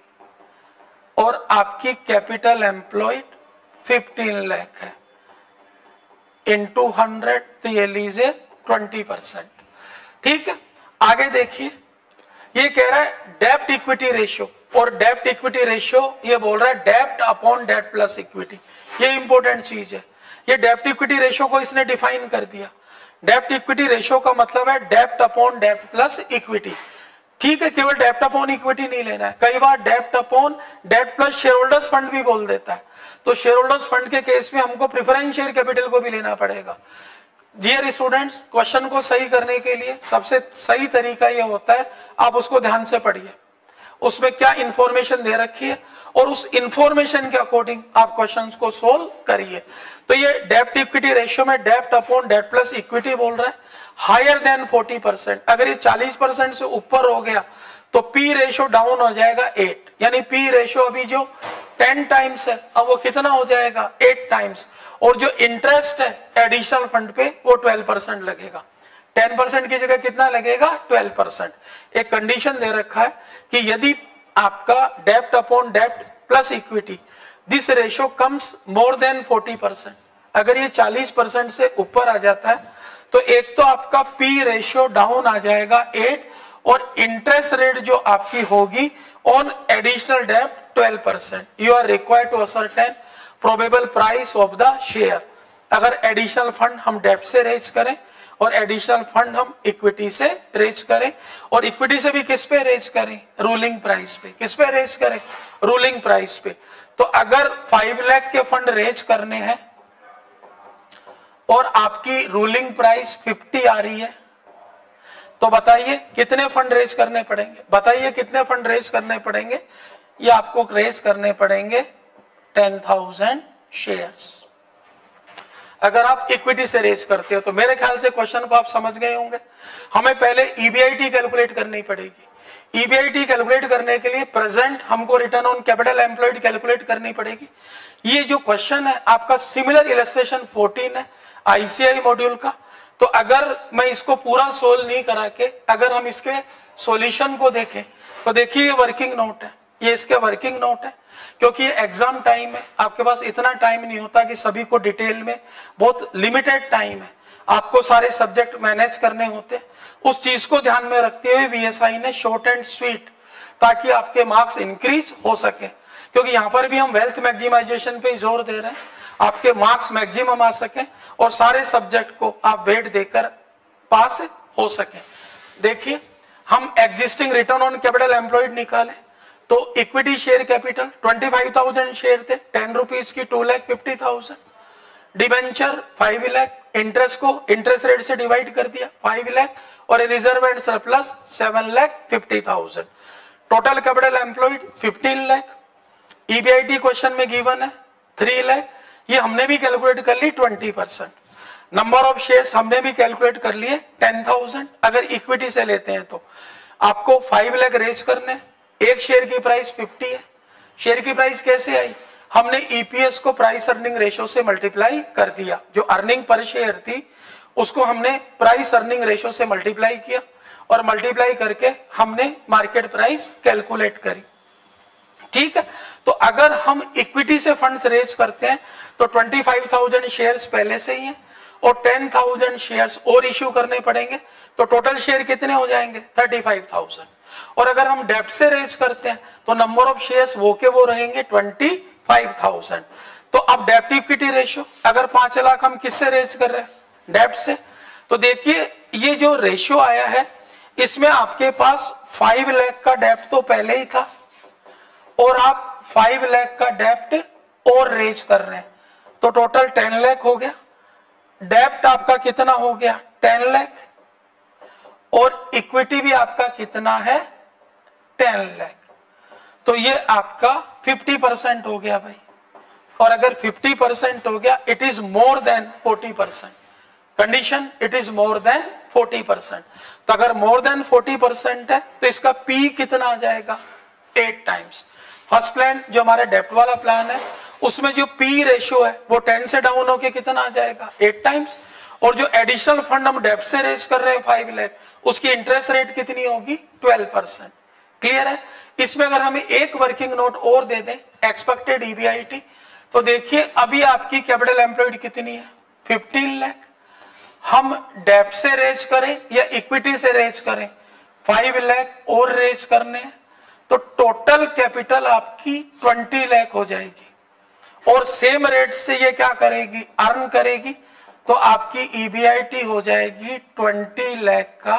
और आपकी कैपिटल एम्प्लॉयड फिफ्टीन लाख है, इनटू हंड्रेड, तो ये लीजिए ट्वेंटी परसेंट। ठीक है, आगे देखिए ये कह रहा है डेप्ट इक्विटी रेशियो, और डेप्ट इक्विटी रेशियो ये बोल रहा है डेप्ट अपॉन डेट प्लस इक्विटी, ये इंपॉर्टेंट चीज है। ये डेप्ट इक्विटी रेशियो को इसने डिफाइन कर दिया। डेप्ट इक्विटी रेशियो का मतलब है डेप्ट अपॉन डेट प्लस इक्विटी। ठीक है, केवल डेप्ट अपॉन इक्विटी नहीं लेना है, कई बार डेप्ट upon debt plus shareholders fund भी बोल देता है, तो शेयर होल्डर्स फंड के केस में हमको प्रेफरेंस शेयर कैपिटल को भी लेना पड़ेगा। डियर स्टूडेंट्स, क्वेश्चन को सही करने के लिए सबसे सही तरीका यह होता है आप उसको ध्यान से पढ़िए, उसमें क्या इंफॉर्मेशन दे रखी है और उस इंफॉर्मेशन के अकॉर्डिंग आप क्वेश्चंस को सोल्व करिए। तो ये डेप्ट इक्विटी रेशियो में डेप्ट अपॉन डेट प्लस इक्विटी बोल रहा है हायर देन फोर्टी परसेंट। अगर ये चालीस परसेंट से ऊपर हो गया तो पी रेशियो डाउन हो जाएगा एट, यानी पी रेशियो अभी जो टेन टाइम्स है अब वो कितना हो जाएगा? Eight times. और जो इंटरेस्ट है एडिशनल फंड पे वो ट्वेल्व परसेंट लगेगा, टेन परसेंट की जगह कितना लगेगा? Twelve percent. एक कंडीशन दे रखा है कि यदि आपका डेप्ट upon dept plus equity this ratio comes more than forty percent, अगर ये चालीस परसेंट से ऊपर आ जाता है तो एक तो आपका पी रेशियो डाउन आ जाएगा एट और इंटरेस्ट रेट जो आपकी होगी ऑन एडिशनल डेप्ट twelve percent. You are required to ascertain probable price of the share. अगर एडिशनल फंड हम डेप्ट से रेज करें और एडिशनल फंड हम इक्विटी से रेज करें, और इक्विटी से भी किस पे रेज करें? रूलिंग प्राइस पे। किस पे रेज करें? रूलिंग प्राइस पे। तो अगर फाइव लाख के फंड रेज करने हैं और आपकी रूलिंग प्राइस फिफ्टी आ रही है तो बताइए कितने फंड रेज करने पड़ेंगे? बताइए कितने फंड रेज करने पड़ेंगे? ये आपको रेज करने पड़ेंगे टेन थाउजेंड शेयर्स। अगर आप इक्विटी से रेज करते हो तो मेरे ख्याल से क्वेश्चन को आप समझ गए होंगे। हमें पहले ईबीआईटी कैलकुलेट करनी पड़ेगी। ईबीआईटी कैलकुलेट करने के लिए प्रेजेंट हमको return on capital employed calculate करनी पड़ेगी। ये जो क्वेश्चन है आपका सिमिलर इलस्ट्रेशन फोर्टीन है आईसीआई मॉड्यूल का। तो अगर मैं इसको पूरा सोल्व नहीं करा के अगर हम इसके सॉल्यूशन को देखें तो देखिए ये वर्किंग नोट है, ये इसके वर्किंग नोट है, क्योंकि ये एग्जाम टाइम है, आपके पास इतना टाइम नहीं होता कि सभी को डिटेल में, बहुत लिमिटेड टाइम है, आपको सारे सब्जेक्ट मैनेज करने होते हैं। उस चीज को ध्यान में रखते हुए वीएसआई ने शॉर्ट एंड स्वीट, ताकि आपके मार्क्स इंक्रीज हो सके, क्योंकि यहाँ पर भी हम वेल्थ मैक्सिमाइजेशन पे जोर दे रहे हैं, आपके मार्क्स मैक्सिमम आ सके और सारे सब्जेक्ट को आप वेट देकर पास हो सके। देखिए हम existing return on capital employed निकाले तो equity share capital twenty five thousand share थे, टेन रुपीज की two lakh fifty thousand, debenture five lakh, interest को इंटरेस्ट रेट से डिवाइड कर दिया फाइव लाख और reserve and surplus seven lakh fifty thousand, total capital employed fifteen lakh. EBIT question में given है three lakh, ये हमने भी कैलकुलेट कर ली twenty percent. Number of shares हमने भी कैलकुलेट कर लिए टेन थाउजेंड। अगर इक्विटी से लेते हैं तो आपको फाइव लाख रेज करने, एक शेयर की प्राइस फिफ्टी है। शेयर की प्राइस कैसे आई? हमने ईपीएस को प्राइस अर्निंग रेशो से मल्टीप्लाई कर दिया, जो अर्निंग पर शेयर थी उसको हमने प्राइस अर्निंग रेशो से मल्टीप्लाई किया और मल्टीप्लाई करके हमने मार्केट प्राइस कैलकुलेट करी। ठीक है, तो अगर हम इक्विटी से फंड्स रेज करते हैं तो ट्वेंटी फाइव थाउजेंड शेयर्स पहले से ही हैं और टेन थाउजेंड शेयर्स और इश्यू करने पड़ेंगे, तो टोटल शेयर कितने हो जाएंगे? Thirty five thousand. और अगर हम डेप्ट से रेज करते हैं तो नंबर ऑफ शेयर्स वो के वो रहेंगे ट्वेंटी फाइव थाउजेंड। तो अब डेप्ट इक्विटी रेशियो, अगर पांच लाख हम किससे रेज कर रहे हैं? डेप्ट से। तो देखिए ये जो रेशियो आया है इसमें आपके पास फाइव लाख का डेप्ट तो पहले ही था और आप फाइव लाख का डेप्ट और रेज कर रहे हैं, तो टोटल टेन लाख हो गया। डेप्ट आपका कितना हो गया? टेन लाख, और इक्विटी भी आपका कितना है? टेन लाख। तो ये आपका फिफ्टी परसेंट हो गया भाई। और अगर फिफ्टी परसेंट हो गया, it is more than forty percent condition, it is more than forty percent. तो अगर मोर देन फोर्टी परसेंट है तो इसका पी कितना आ जाएगा? Eight times. फर्स्ट प्लान जो हमारा डेप्ट वाला प्लान है उसमें जो पी रेशियो है वो टेन से डाउन होके कितना आ जाएगा? Eight times. और जो एडिशनल फंड हम डेप्ट से रेज कर रहे हैं फाइव लाख, उसकी इंटरेस्ट रेट कितनी होगी? Twelve percent. क्लियर है? इसमें अगर हमें एक वर्किंग नोट और दे दें, एक्सपेक्टेड ईबीआईटी, तो देखिए अभी आपकी कैपिटल एम्प्लॉयड कितनी है? फिफ्टीन लाख। हम डेप्ट से रेज करें या इक्विटी से रेज करें, फाइव लाख और रेज करने हैं, तो टोटल कैपिटल आपकी ट्वेंटी लाख हो जाएगी। और सेम रेट से ये क्या करेगी? अर्न करेगी। तो आपकी ईबीआईटी हो जाएगी ट्वेंटी लाख का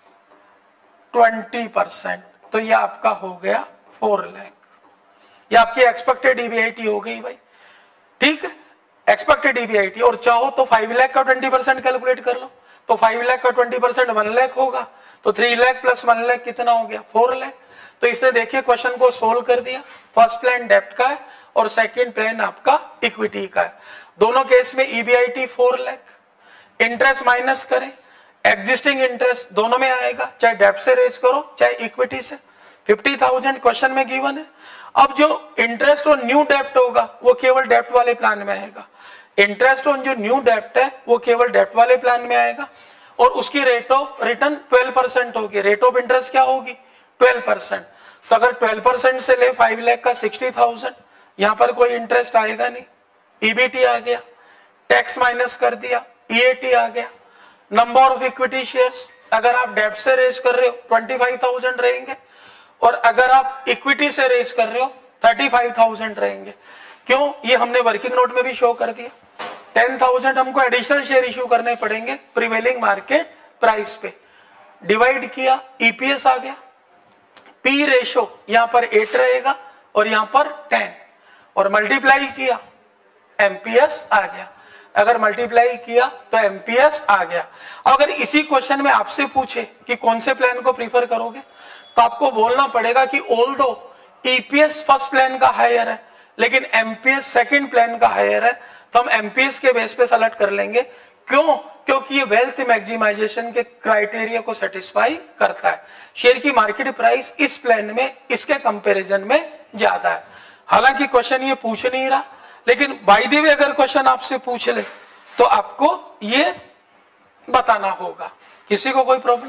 ट्वेंटी परसेंट, तो ये आपका हो गया फोर लाख। ये आपकी एक्सपेक्टेड ईबीआईटी हो गई भाई। ठीक है, एक्सपेक्टेड ईबीआईटी। और चाहो तो फाइव लाख का ट्वेंटी परसेंट कैलकुलेट कर लो, तो फाइव लाख का ट्वेंटी परसेंट वन लाख होगा, तो three lakh plus one lakh कितना हो गया? फोर लाख। तो इसने देखिए क्वेश्चन को सोल्व कर दिया। फर्स्ट प्लान डेप्ट का है और सेकंड प्लान आपका इक्विटी का है। दोनों केस में EBIT four lakh. Interest minus करें, एग्जिस्टिंग इंटरेस्ट दोनों में आएगा, चाहे डेप्ट से रेज करो चाहे इक्विटी से। फिफ्टी थाउजेंड क्वेश्चन में गिवन है। अब जो इंटरेस्ट और न्यू डेप्ट होगा वो केवल डेप्ट वाले प्लान में आएगा। इंटरेस्ट ऑन जो न्यू डेप्ट है वो केवल डेप्ट वाले प्लान में आएगा और उसकी rate of return twelve percent होगी। रेट ऑफ इंटरेस्ट क्या होगी? Twelve percent. तो अगर ट्वेल्व परसेंट से ले फाइव लाख का सिक्सटी थाउजेंड, यहां पर कोई इंटरेस्ट आएगा नहीं। ईबीटी आ गया, टैक्स माइनस कर दिया, ईएटी आ गया। नंबर ऑफ इक्विटी शेयर्स, अगर आप डेप्ट से रेज कर रहे हो ट्वेंटी फाइव थाउजेंड रहेंगे और अगर आप इक्विटी से रेज कर रहे हो थर्टी फाइव थाउजेंड रहेंगे। क्यों? ये हमने वर्किंग नोट में भी शो कर दिया। टेन थाउजेंड हमको एडिशनल शेयर इश्यू करने पड़ेंगे प्रिवेलिंग मार्केट प्राइस पे। डिवाइड किया, ईपीएस आ गया। पी रेशो यहां पर एट रहेगा और यहां पर टेन, और मल्टीप्लाई किया, एमपीएस आ गया। अगर मल्टीप्लाई किया तो एमपीएस आ गया। अगर इसी क्वेश्चन में आपसे पूछे कि कौन से प्लान को प्रीफर करोगे, तो आपको बोलना पड़ेगा कि although EPS first plan का हायर है लेकिन एमपीएस सेकंड प्लान का हायर है, तो हम एमपीएस के बेस पे सेलेक्ट कर लेंगे। क्यों? क्योंकि ये वेल्थ मैक्सिमाइजेशन के क्राइटेरिया को सेटिस्फाई करता है। शेयर की मार्केट प्राइस इस प्लान में इसके कंपैरिजन में ज्यादा है। हालांकि क्वेश्चन ये पूछ नहीं रहा, लेकिन बाय द वे अगर क्वेश्चन आपसे पूछ ले तो आपको ये बताना होगा। किसी को कोई प्रॉब्लम?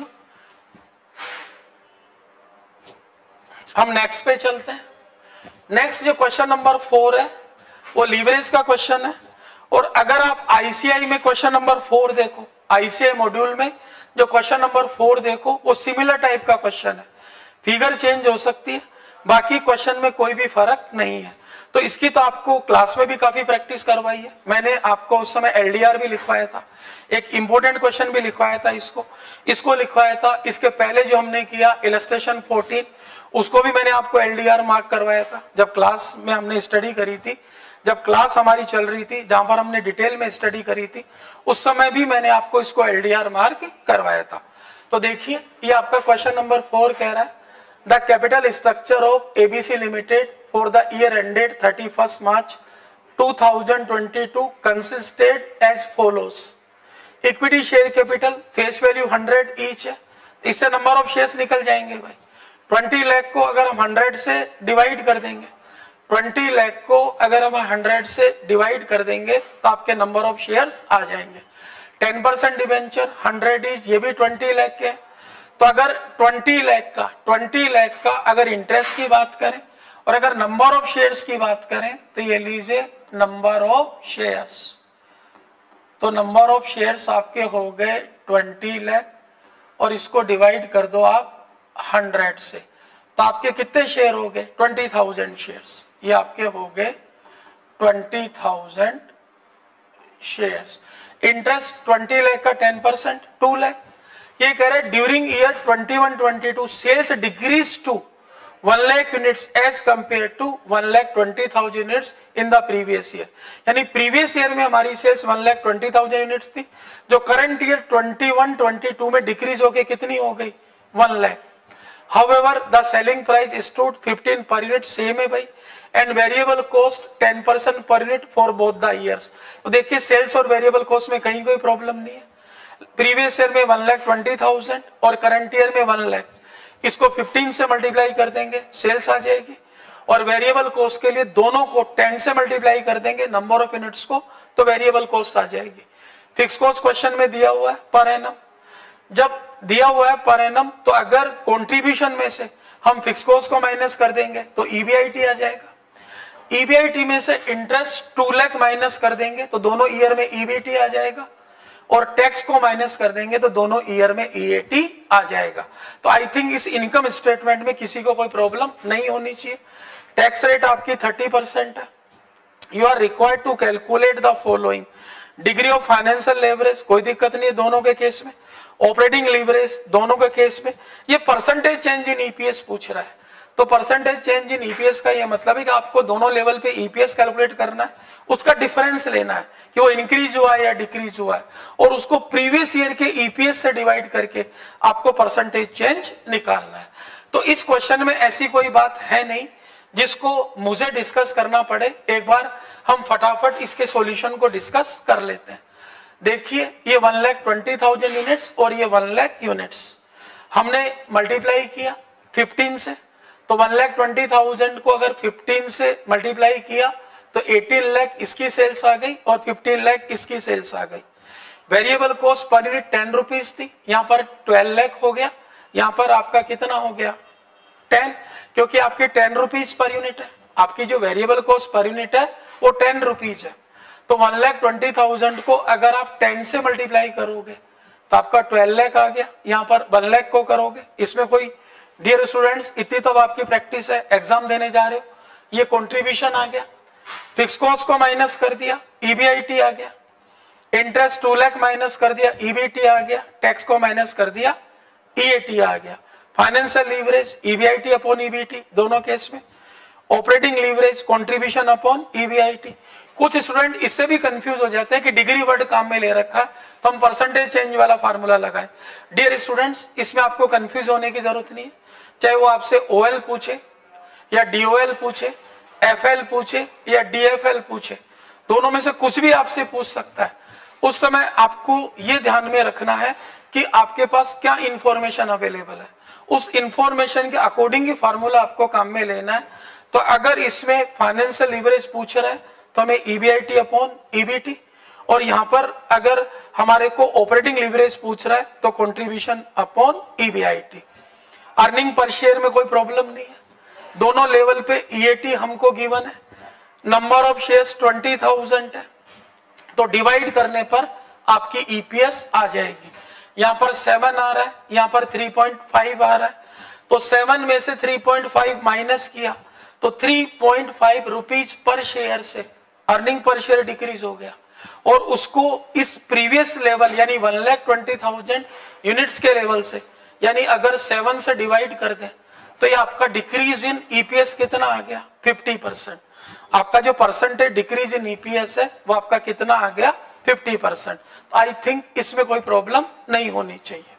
हम नेक्स्ट पे चलते हैं। नेक्स्ट जो क्वेश्चन नंबर फोर है वो लीवरेज का क्वेश्चन है। और अगर आप आईसीआई में क्वेश्चन नंबर फोर देखो, आईसीआई मॉड्यूल में जो क्वेश्चन नंबर फोर देखो वो सिमिलर टाइप का क्वेश्चन है। फिगर चेंज हो सकती है, बाकी क्वेश्चन में कोई भी फर्क नहीं है। तो इसकी तो आपको क्लास में भी काफी प्रैक्टिस करवाई है। मैंने आपको उस समय एलडीआर भी लिखवाया था, एक इंपॉर्टेंट क्वेश्चन भी लिखवाया था, इसको इसको लिखवाया था। इसके पहले जो हमने किया इलस्ट्रेशन फोर्टीन, उसको भी मैंने आपको एलडीआर मार्क करवाया था जब क्लास में हमने स्टडी करी थी। जब क्लास हमारी चल रही थी जहां पर हमने डिटेल में स्टडी करी थी, उस समय भी मैंने आपको इसको एलडीआर मार्क करवाया था। तो देखिए ये आपका क्वेश्चन नंबर फोर कह रहा है, the capital structure of ABC limited for the year ended thirty-first March twenty twenty-two consisted as follows. Equity share capital face value hundred each है, इससे नंबर ऑफ शेयर्स निकल जाएंगे भाई। ट्वेंटी लाख को अगर हम हंड्रेड से डिवाइड कर देंगे, ट्वेंटी लाख को अगर हम हंड्रेड से डिवाइड कर देंगे तो आपके नंबर ऑफ शेयर्स आ जाएंगे। Ten percent debenture hundred is, ये भी ट्वेंटी लाख के। तो अगर ट्वेंटी लाख का ट्वेंटी लाख का अगर इंटरेस्ट की बात करें और अगर नंबर ऑफ शेयर्स की बात करें तो ये लीजिए नंबर ऑफ शेयर्स। तो नंबर ऑफ शेयर्स आपके हो गए ट्वेंटी लाख और इसको डिवाइड कर दो आप हंड्रेड से, तो आपके कितने शेयर हो गए? Twenty thousand shares. ये आपके हो गए twenty thousand shares. Interest twenty lakh का टेन परसेंट टू लाख। ये कह रहे हैं during year twenty one twenty two sales decrease to one lakh units as compare to one lakh twenty thousand units in the previous year. यानी प्रीवियस ईयर में हमारी sales one lakh twenty thousand units थी, जो current year twenty one twenty two में decrease होके कितनी हो गई, one lakh. However the selling price stood fifteen per unit, same है भाई, and variable cost ten percent per unit for both the years. तो देखिए सेल्स और वेरिएबल कॉस्ट में कहीं कोई प्रॉब्लम नहीं है। प्रीवियस ईयर में वन लाख ट्वेंटी थाउजेंड और करंट ईयर में वन लाख, इसको फिफ्टीन से मल्टीप्लाई कर देंगे, सेल्स आ जाएगी। और वेरिएबल कॉस्ट के लिए दोनों को टेन से मल्टीप्लाई कर देंगे, नंबर ऑफ यूनिट्स को, तो वेरिएबल कॉस्ट आ जाएगी। फिक्स कॉस्ट क्वेश्चन में दिया हुआ है पर एनम। जब दिया हुआ है पर एनम, तो अगर कंट्रीब्यूशन में से हम फिक्स कॉस्ट को माइनस कर देंगे तो ईबीआईटी आ जाएगा। ईबीआईटी में से इंटरेस्ट टू लाख माइनस कर देंगे तो दोनों ईयर में ईबीटी आ जाएगा, और टैक्स को माइनस कर देंगे तो दोनों ईयर में ईएटी आ जाएगा। तो आई थिंक इस इनकम स्टेटमेंट में किसी को कोई प्रॉब्लम नहीं होनी चाहिए। टैक्स रेट आपकी थर्टी परसेंट है। You are required to calculate the following. Degree of financial leverage, कोई दिक्कत नहीं है दोनों के केस में। ऑपरेटिंग लीवरेज दोनों के केस में। ये परसेंटेज चेंज इन ईपीएस पूछ रहा है, तो परसेंटेज चेंज इन ईपीएस का ये मतलब है कि आपको दोनों लेवल पे ईपीएस कैलकुलेट करना है, उसका डिफरेंस लेना है कि वो इंक्रीज हुआ है या डिक्रीज हुआ है, और उसको प्रीवियस ईयर के ईपीएस से डिवाइड करके आपको परसेंटेज चेंज निकालना है। तो इस क्वेश्चन में ऐसी कोई बात है नहीं जिसको मुझे डिस्कस करना पड़े। एक बार हम फटाफट इसके सॉल्यूशन को डिस्कस कर लेते हैं। देखिए ये one lakh twenty thousand units और ये वन लाख यूनिट्स हमने मल्टीप्लाई किया फिफ्टीन से, तो वन लाख ट्वेंटी थाउजेंड को अगर फिफ्टीन से मल्टीप्लाई किया तो एटीन लाख इसकी सेल्स आ गई और फिफ्टीन लाख इसकी सेल्स आ गई। Variable cost per unit ten rupees थी, यहाँ पर ट्वेल्व लाख हो गया, यहाँ पर आपका कितना हो गया टेन, क्योंकि आपकी टेन रुपीज पर यूनिट है। आपकी जो वेरिएबल कॉस्ट पर यूनिट है वो टेन रुपीज है। तो वन लाख ट्वेंटी थाउजेंड को अगर आप टेन से मल्टीप्लाई करोगे तो आपका ट्वेल्व लाख आ गया, यहाँ पर वन लाख को करोगे, इसमें कोई डियर स्टूडेंट्स इतनी तो आपकी प्रैक्टिस है, एग्जाम देने जा रहे हो, ये कंट्रीब्यूशन आ गया। फिक्स कॉस्ट को माइनस कर दिया, ईबीआईटी आ गया। इंटरेस्ट टू लाख माइनस कर दिया, ईबीटी आ गया। टैक्स को माइनस कर दिया, ईएटी आ गया। Financial leverage EBIT upon EBT दोनों केस में। Operating leverage contribution upon EBIT. कुछ स्टूडेंट इससे भी कंफ्यूज हो जाते हैं कि डिग्री वर्ड काम में ले रखा है तो हम परसेंटेज चेंज वाला फार्मूला लगाएं। डियर स्टूडेंट्स इसमें आपको कंफ्यूज होने की जरूरत नहीं है, चाहे वो आपसे ओएल पूछे या डीओएल पूछे, एफएल पूछे या डीएफएल पूछे, दोनों में से कुछ भी आपसे पूछ सकता है। उस समय आपको ये ध्यान में रखना है कि आपके पास क्या इंफॉर्मेशन अवेलेबल है, उस इंफॉर्मेशन के अकॉर्डिंग ही फार्मूला आपको काम में लेना है। तो अगर इसमें फाइनेंशियल लीवरेज पूछ रहा है तो हमें ईबीआईटी अपॉन ईबीटी, और यहाँ पर अगर हमारे को ऑपरेटिंग लीवरेज पूछ रहा है तो कंट्रीब्यूशन अपॉन ईबीआईटी। अर्निंग पर शेयर में कोई प्रॉब्लम नहीं है, दोनों लेवल पे ईएटी हमको गिवन है। Number of shares twenty thousand है, तो डिवाइड करने पर आपकी ईपीएस आ जाएगी। यहाँ पर सेवन आ रहा है, यहाँ पर थ्री पॉइंट फाइव आ रहा है, तो सेवन में से थ्री पॉइंट फाइव माइनस किया तो three point five rupees per share से अर्निंग पर शेयर डिक्रीज हो गया, और उसको इस प्रीवियस लेवल यानी one lakh twenty thousand units के लेवल से, यानी अगर सेवन से डिवाइड कर दें तो ये आपका डिक्रीज इन ईपीएस कितना आ गया फिफ्टी परसेंट। आपका जो परसेंटेज डिक्रीज इन ईपीएस है वो आपका कितना आ गया फिफ्टी परसेंट। आई थिंक इसमें कोई प्रॉब्लम नहीं होनी चाहिए।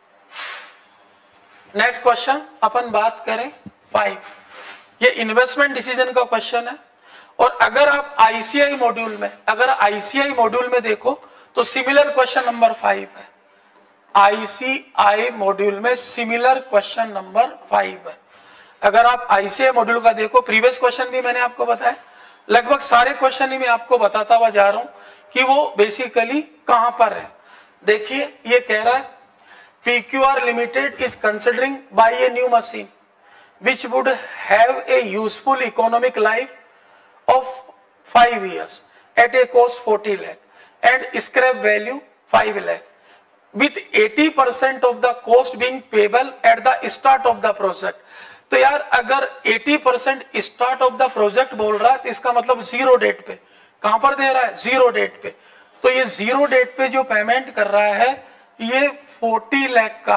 नेक्स्ट क्वेश्चन अपन बात करें फाइव, ये इन्वेस्टमेंट डिसीजन का क्वेश्चन है। और अगर आप आईसीआई मॉड्यूल में अगर आईसीआई मॉड्यूल में देखो तो सिमिलर क्वेश्चन नंबर फाइव है। आईसीआई मॉड्यूल में सिमिलर क्वेश्चन नंबर फाइव है। अगर आप आईसीआई मॉड्यूल का देखो, प्रीवियस क्वेश्चन भी मैंने आपको बताया, लगभग सारे क्वेश्चन ही मैं आपको बताता हुआ जा रहा हूं कि वो बेसिकली कहां पर है। देखिए ये कह रहा है PQR limited is considering buy a new machine which would have a useful economic life of five years at a cost forty lakh and scrap value five lakh with eighty percent of the cost being payable at the start of the project। तो यार अगर eighty percent start of the project बोल रहा है तो इसका मतलब zero date पे, कहां पर दे रहा है जीरो डेट पे, तो ये जीरो डेट पे जो पेमेंट कर रहा है ये चालीस लाख का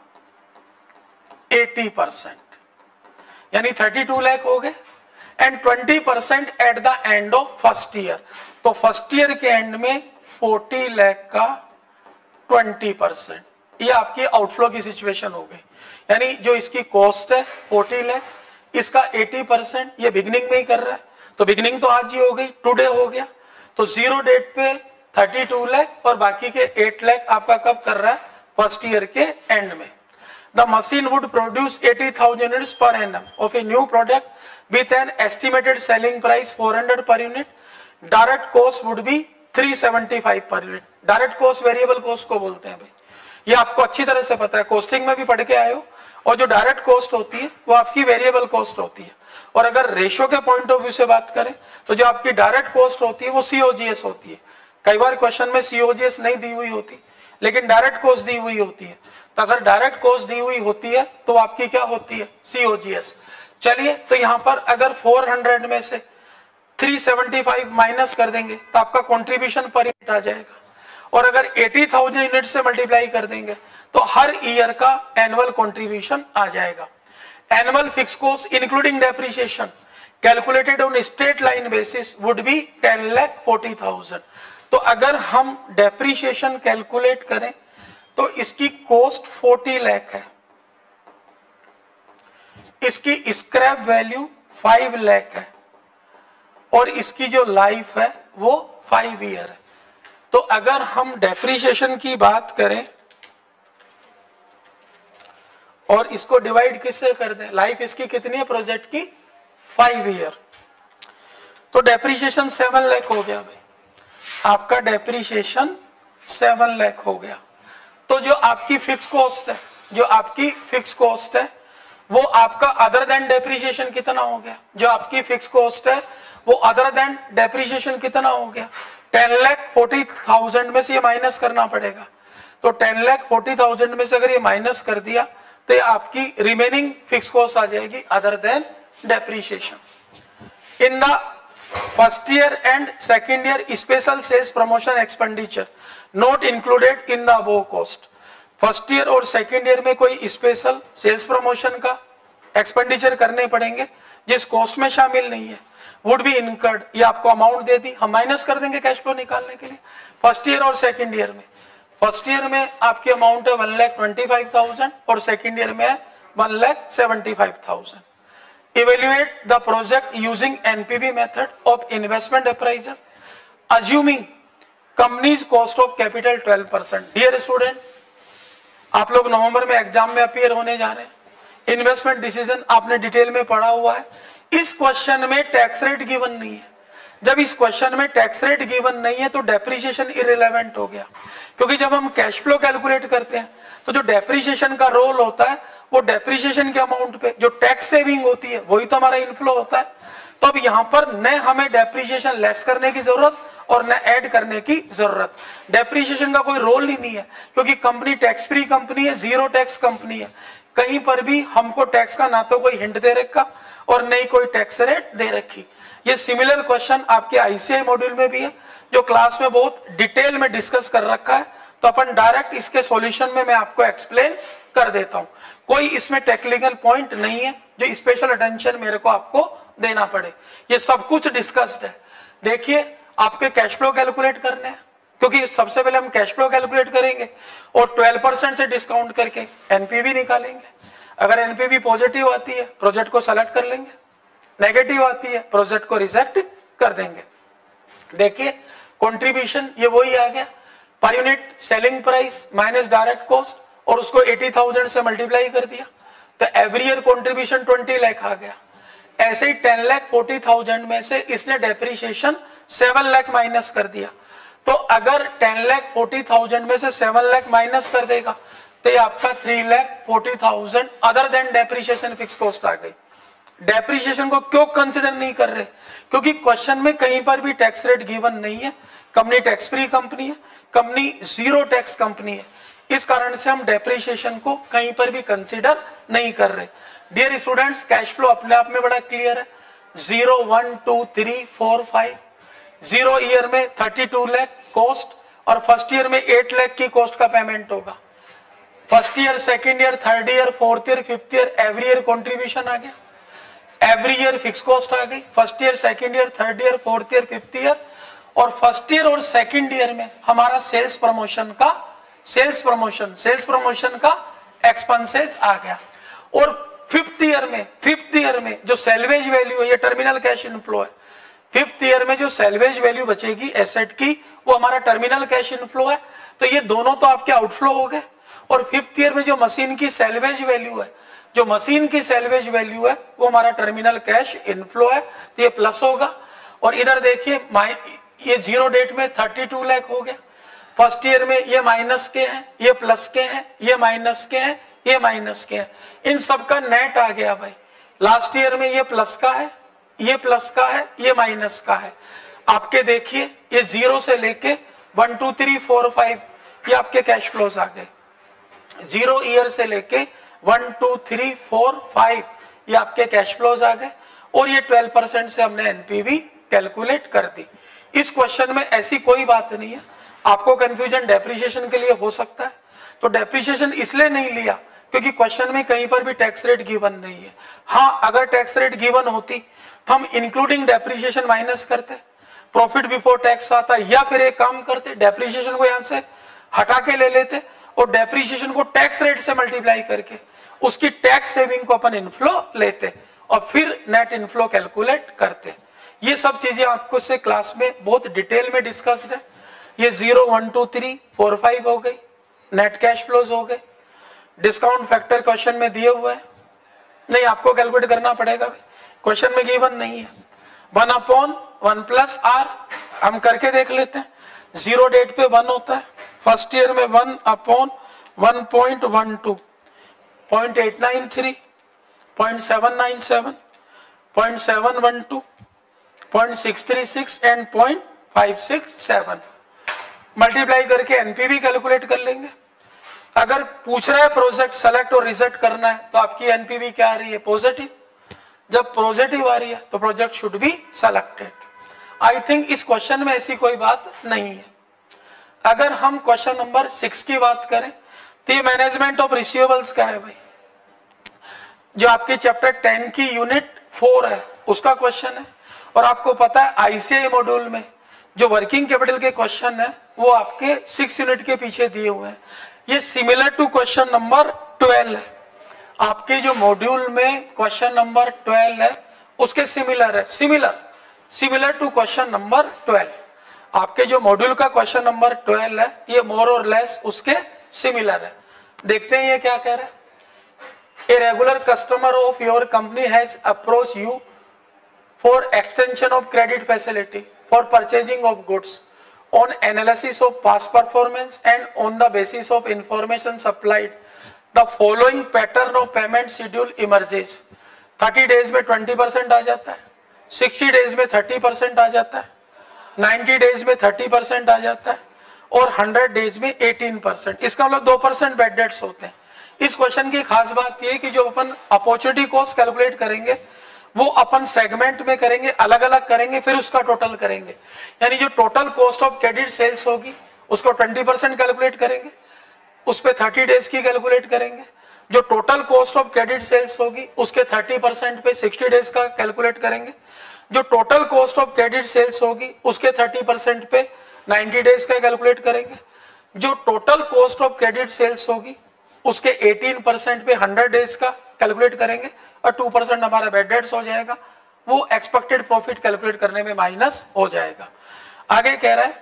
अस्सी परसेंट यानी बत्तीस लाख हो गए एंड बीस percent at the end of first year. तो फर्स्ट ईयर के एंड में चालीस लाख का बीस परसेंट, ये आपकी आउटफ्लो की सिचुएशन हो गई। यानी जो इसकी कॉस्ट है चालीस लाख, इसका अस्सी परसेंट ये बिगनिंग में ही कर रहा है, तो बिगनिंग तो आज ही हो गई, टुडे हो गया। तो जीरो डेट पे बत्तीस लाख और बाकी के आठ लाख आपका कब कर रहा है, फर्स्ट ईयर के एंड में। द मशीन वुड प्रोड्यूस अस्सी हज़ार units per annum of a new product with an estimated selling price चार सौ per unit. Direct cost would be तीन सौ पचहत्तर per unit. Direct cost variable cost को बोलते हैं भाई, ये आपको अच्छी तरह से पता है, कॉस्टिंग में भी पढ़ के आए हो। और जो डायरेक्ट कॉस्ट होती है वो आपकी वेरिएबल कॉस्ट होती है। और अगर रेशियो के पॉइंट ऑफ व्यू से बात करें तो जो आपकी डायरेक्ट कॉस्ट होती है वो सीओजीएस होती है। कई बार क्वेश्चन में सीओजीएस नहीं दी हुई होती, लेकिन डायरेक्ट कॉस्ट दी हुई होती है। तो अगर डायरेक्ट कॉस्ट दी हुई होती है तो आपकी क्या होती है, सीओजीएस। चलिए, तो यहां पर अगर चार सौ में से तीन सौ पचहत्तर माइनस कर देंगे तो आपका कंट्रीब्यूशन पर यूनिट आ जाएगा। और अगर अस्सी हज़ार यूनिट से मल्टीप्लाई कर देंगे तो हर ईयर का एनुअल कंट्रीब्यूशन आ जाएगा। Annual fix cost including depreciation calculated on straight line basis would be ten lakh forty thousand. तो अगर हम डेप्रिसिएशन कैलकुलेट करें तो इसकी कॉस्ट चालीस लाख है, इसकी स्क्रैप वैल्यू पाँच लाख है और इसकी जो लाइफ है वो फाइव ईयर है। तो अगर हम डेप्रिसिएशन की बात करें और इसको डिवाइड किससे कर दें, लाइफ इसकी कितनी है प्रोजेक्ट की, फाइव ईयर, तो डेप्रिसिएशन सेवन लाख हो गया भाई, आपका डेप्रिसिएशन सेवन लाख हो गया। तो जो आपकी फिक्स कॉस्ट है, जो आपकी फिक्स कॉस्ट है वो आपका अदर देन डेप्रिसिएशन कितना हो गया, जो आपकी फिक्स कॉस्ट है वो अदर देन डेप्रिसिएशन कितना हो गया, टेन लाख फोर्टी थाउजेंड में से ये माइनस करना पड़ेगा। तो टेन लाख फोर्टी थाउजेंड में से अगर ये माइनस कर दिया तो ये आपकी रिमेनिंग फिक्स कॉस्ट आ जाएगी other than depreciation. In the first year and second year special sales promotion expenditure not included in the above cost. First year और सेकेंड ईयर में कोई स्पेशल सेल्स प्रमोशन का एक्सपेंडिचर करने पड़ेंगे जिस cost में शामिल नहीं है, वुड बी इनकर्ड। ये आपको अमाउंट दे दी, हम माइनस कर देंगे कैश फ्लो निकालने के लिए। फर्स्ट ईयर और सेकेंड ईयर में, फर्स्ट ईयर में आपकी अमाउंट है one lakh twenty five thousand और सेकेंड ईयर में है one lakh seventy five thousand. Evaluate the project using NPV method of investment appraisal assuming company's cost of capital twelve percent. Dear student, आप लोग नवंबर में exam में अपीयर होने जा रहे हैं, इन्वेस्टमेंट डिसीजन आपने डिटेल में पढ़ा हुआ है। इस क्वेश्चन में टैक्स रेट गिवन नहीं है। जब इस क्वेश्चन में टैक्स रेट गिवन नहीं है तो डेप्रिसिएशन इररिलेवेंट हो गया, क्योंकि जब हम कैश फ्लो कैलकुलेट करते हैं तो जो डेप्रिसिएशन का रोल होता है वो डेप्रिसिएशन के अमाउंट पे, जो टैक्स सेविंग होती है वही तो हमारा इनफ्लो होता है। तो अब यहाँ पर न हमें डेप्रिसिएशन लेस करने की जरूरत और न ऐड करने की जरूरत, डेप्रिसिएशन का कोई रोल ही नहीं है, क्योंकि कंपनी टैक्स फ्री कंपनी है, जीरो टैक्स कंपनी है। कहीं पर भी हमको टैक्स का ना तो कोई हिंट दे रखा और नहीं कोई टैक्स रेट दे रखी। ये सिमिलर क्वेश्चन आपके आईसीआई मॉड्यूल में भी है, जो क्लास में बहुत डिटेल में डिस्कस कर रखा है। तो अपन डायरेक्ट इसके सॉल्यूशन में मैं आपको एक्सप्लेन कर देता हूं। कोई इसमें टेक्निकल पॉइंट नहीं है जो स्पेशल अटेंशन मेरे को आपको देना पड़े, ये सब कुछ डिस्कस्ड है। देखिए, आपके कैश फ्लो कैलकुलेट करने हैं, क्योंकि सबसे पहले हम कैश फ्लो कैलकुलेट करेंगे और ट्वेल्व परसेंट से डिस्काउंट करके एनपीवी निकालेंगे। अगर एनपीवी पॉजिटिव आती है प्रोजेक्ट को सेलेक्ट कर लेंगे, नेगेटिव आती है प्रोजेक्ट को रिजेक्ट कर देंगे। देखिए, कंट्रीब्यूशन ये वही आ गया, per unit selling price minus direct cost और उसको अस्सी हज़ार से मल्टीप्लाई कर दिया तो एवरी ईयर कंट्रीब्यूशन बीस लाख आ गया। ऐसे ही टेन लाख फोर्टी थाउजेंड में से इसने डेप्रिसिएशन सेवन लाख माइनस कर दिया। तो अगर टेन लाख फोर्टी थाउजेंड में से सेवन लाख माइनस कर देगा तो ये आपका three lakh forty thousand other than depreciation fix cost आ गई। डेप्रिसिएशन को क्यों कंसिडर नहीं कर रहे, क्योंकि क्वेश्चन में कहीं पर भी टैक्स रेट गिवन नहीं है। कंपनी टैक्स फ्री कंपनी है, कंपनी जीरो टैक्स कंपनी है, इस कारण से हम डेप्रिसिएशन को कहीं पर भी कंसिडर नहीं कर रहे। डियर स्टूडेंट्स, कैश फ्लो अपने आप में बड़ा क्लियर है। Zero one two three four five, zero year में थर्टी टू लाख कॉस्ट और फर्स्ट ईयर में एट लाख की कॉस्ट का पेमेंट होगा। First year, second year, third year, fourth year, fifth year, every year contribution आ गया। एवरी ईयर फिक्स कॉस्ट आ गई। First year, second year, third year, fourth year, fifth year, और first year और second year में हमारा sales promotion का sales promotion sales promotion का एक्सपेंसेस आ गया। और फिफ्थ ईयर में फिफ्थ ईयर में जो सेल्वेज वैल्यू है, ये टर्मिनल कैश इनफ्लो है। फिफ्थ ईयर में जो सेल्वेज वैल्यू बचेगी एसेट की, वो हमारा टर्मिनल कैश इनफ्लो है। तो ये दोनों तो आपके आउटफ्लो हो गए। और फिफ्थ ईयर में जो मशीन की सेल्वेज वैल्यू है, जो मशीन की सेल्वेज वैल्यू है वो हमारा टर्मिनल कैश इनफ्लो है, तो ये प्लस होगा। और इधर देखिए ये जीरो डेट में थर्टी टू लाख हो गया। फर्स्ट ईयर में ये माइनस के हैं, ये प्लस के हैं, ये माइनस के हैं, ये माइनस के हैं, इन सब का नेट आ गया भाई। लास्ट ईयर में ये प्लस का है, ये प्लस का है, ये माइनस का है। आपके देखिए ये जीरो से लेके one two three four five ये आपके कैश फ्लोज आ गए। जीरो ईयर से लेके one two three four five ये आपके कैश फ्लोज आ गए। और ये ट्वेल्व परसेंट से हमने एनपीवी कैलकुलेट कर दी। इस क्वेश्चन में ऐसी कोई बात नहीं है। आपको कंफ्यूजन डेप्रिसिएशन के लिए हो सकता है, तो डेप्रिसिएशन इसलिए नहीं लिया क्योंकि क्वेश्चन में कहीं पर भी टैक्स रेट गिवन नहीं है। हाँ, अगर टैक्स रेट गिवन होती तो हम इंक्लूडिंग डेप्रिसिएशन माइनस करते, प्रॉफिट बिफोर टैक्स आता, या फिर एक काम करते डेप्रिसिएशन को यहां से हटा के ले लेते और डेप्रिसिएशन को टैक्स रेट से मल्टीप्लाई करके उसकी टैक्स सेविंग को अपन इनफ्लो लेते और फिर नेट इनफ्लो कैलकुलेट करते। ये सब चीजें आपको से क्लास में बहुत डिटेल में डिस्कस्ड है। ये zero one two three four five हो गई, नेट कैश फ्लोज हो गए। डिस्काउंट फैक्टर क्वेश्चन में दिए हुए हैं, नहीं आपको कैलकुलेट करना पड़ेगा, क्वेश्चन में गिवन नहीं है। One upon one plus R हम करके देख लेते हैं। जीरो डेट पे वन होता है, फर्स्ट ईयर में one upon one point one two, point eight nine three, point seven nine seven, point seven one two, point six three six and point five six seven. Multiply करके NPV calculate कर लेंगे। अगर पूछ रहा है project select और reject करना है तो आपकी एनपीवी क्या आ रही है? पॉजिटिव। जब पॉजिटिव आ रही है तो project should be selected. I think इस क्वेश्चन में ऐसी कोई बात नहीं है। अगर हम क्वेश्चन नंबर सिक्स की बात करें तो ये मैनेजमेंट ऑफ रिसीवेबल्स का है भाई, जो आपकी चैप्टर टेन की यूनिट फोर है उसका क्वेश्चन है। और आपको पता है आईसीआई मॉड्यूल में जो वर्किंग कैपिटल के क्वेश्चन है वो आपके सिक्स यूनिट के पीछे दिए हुए हैं। ये similar to question number twelve है। आपके जो मॉड्यूल में क्वेश्चन नंबर ट्वेल्व है उसके सिमिलर है, similar similar to question number twelve. आपके जो मॉड्यूल का क्वेश्चन नंबर ट्वेल्व है ये मोर और लेस उसके सिमिलर है। देखते हैं ये क्या कह रहा है। A regular customer of your company has approached you for extension of credit facility for purchasing of goods. On analysis of past performance and on the basis of information supplied, the following pattern of payment schedule emerges. thirty days में twenty percent आ जाता है, sixty days में thirty percent आ जाता है, ninety days में thirty percent आ जाता है और one hundred days में eighteen percent। इसका मतलब two percent बैड डेट्स होते हैं। इस क्वेश्चन की खास बात यह कि जो अपन अपॉर्चुनिटी कॉस्ट कैलकुलेट करेंगे वो अपन सेगमेंट में करेंगे, अलग अलग करेंगे, फिर उसका टोटल करेंगे। यानी जो total cost of credit sales होगी उसको ट्वेंटी परसेंट कैलकुलेट करेंगे, उस पर थर्टी डेज की कैलकुलेट करेंगे। जो total cost of credit sales होगी उसके थर्टी परसेंट पे सिक्सटी डेज का कैलकुलेट करेंगे। जो total cost of credit sales होगी उसके थर्टी परसेंट पे नाइन्टी डेज का कैलकुलेट करेंगे। जो total cost of credit sales होगी उसके एटीन परसेंट पे हंड्रेड डेज का कैलकुलेट करेंगे और टू परसेंट हमारा बैड डेट्स हो जाएगा, वो एक्सपेक्टेड प्रॉफिट कैलकुलेट करने में माइनस हो जाएगा। आगे कह रहा है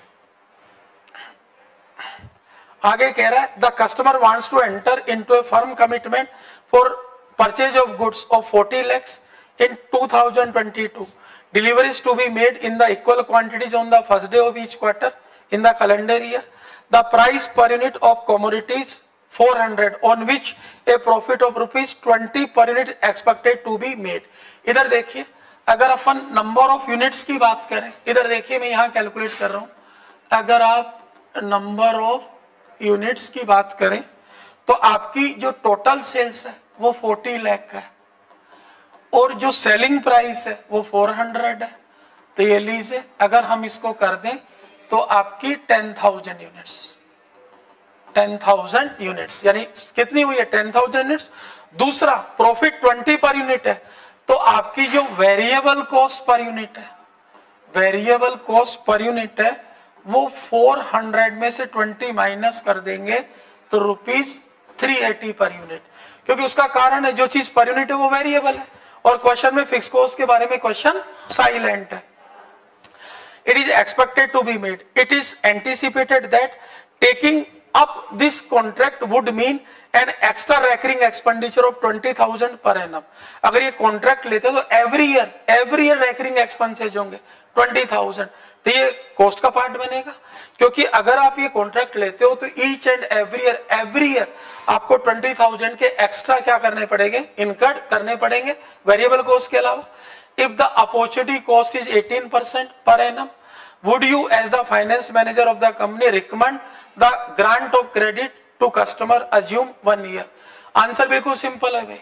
आगे कह रहा है the customer wants to enter into a firm commitment for purchase of goods of forty lakhs in two thousand twenty two. Deliveries to be made in the equal quantities on the first day of each quarter in the calendar year. The price per unit of commodities four hundred on which a profit of rupees twenty per unit expected to be made। इधर देखिए अगर अपन number of units की बात करें, इधर देखिए मैं यहाँ कैलकुलेट कर रहा हूं। अगर आप नंबर ऑफ यूनिट्स की बात करें तो आपकी जो टोटल सेल्स है वो फोर्टी लाख है और जो सेलिंग प्राइस है वो फोर हंड्रेड है। तो ये लीजिए अगर हम इसको कर दें तो आपकी ten thousand units ten thousand units, यानी कितनी हुई है टेन थाउजेंड यूनिट्स। दूसरा प्रॉफिट ट्वेंटी पर यूनिट है, तो आपकी जो वेरिएबल कॉस्ट पर यूनिट है, वेरिएबल कॉस्ट पर यूनिट है वो फोर हंड्रेड में से ट्वेंटी माइनस कर देंगे तो rupees three eighty per unit, क्योंकि उसका कारण है जो चीज पर यूनिट है वो वेरिएबल है और क्वेश्चन में फिक्स कॉस्ट के बारे में क्वेश्चन साइलेंट है। It is expected to be made. It is anticipated that taking up this contract would mean an extra recurring expenditure of twenty thousand per annum. अगर ये contract लेते हैं तो every year every year recurring expenses होंगे twenty thousand, तो ये cost का part बनेगा, क्योंकि अगर आप ये कॉन्ट्रैक्ट लेते हो तो each and every year every year आपको ट्वेंटी थाउजेंड के एक्स्ट्रा क्या करने पड़ेंगे, इनकर्ड करने पड़ेंगे वेरिएबल कॉस्ट के अलावा। If the opportunity cost is eighteen percent per annum, would you as the finance manager of the company recommend the grant of credit to customer? Assume one year. Answer बिल्कुल simple है भाई,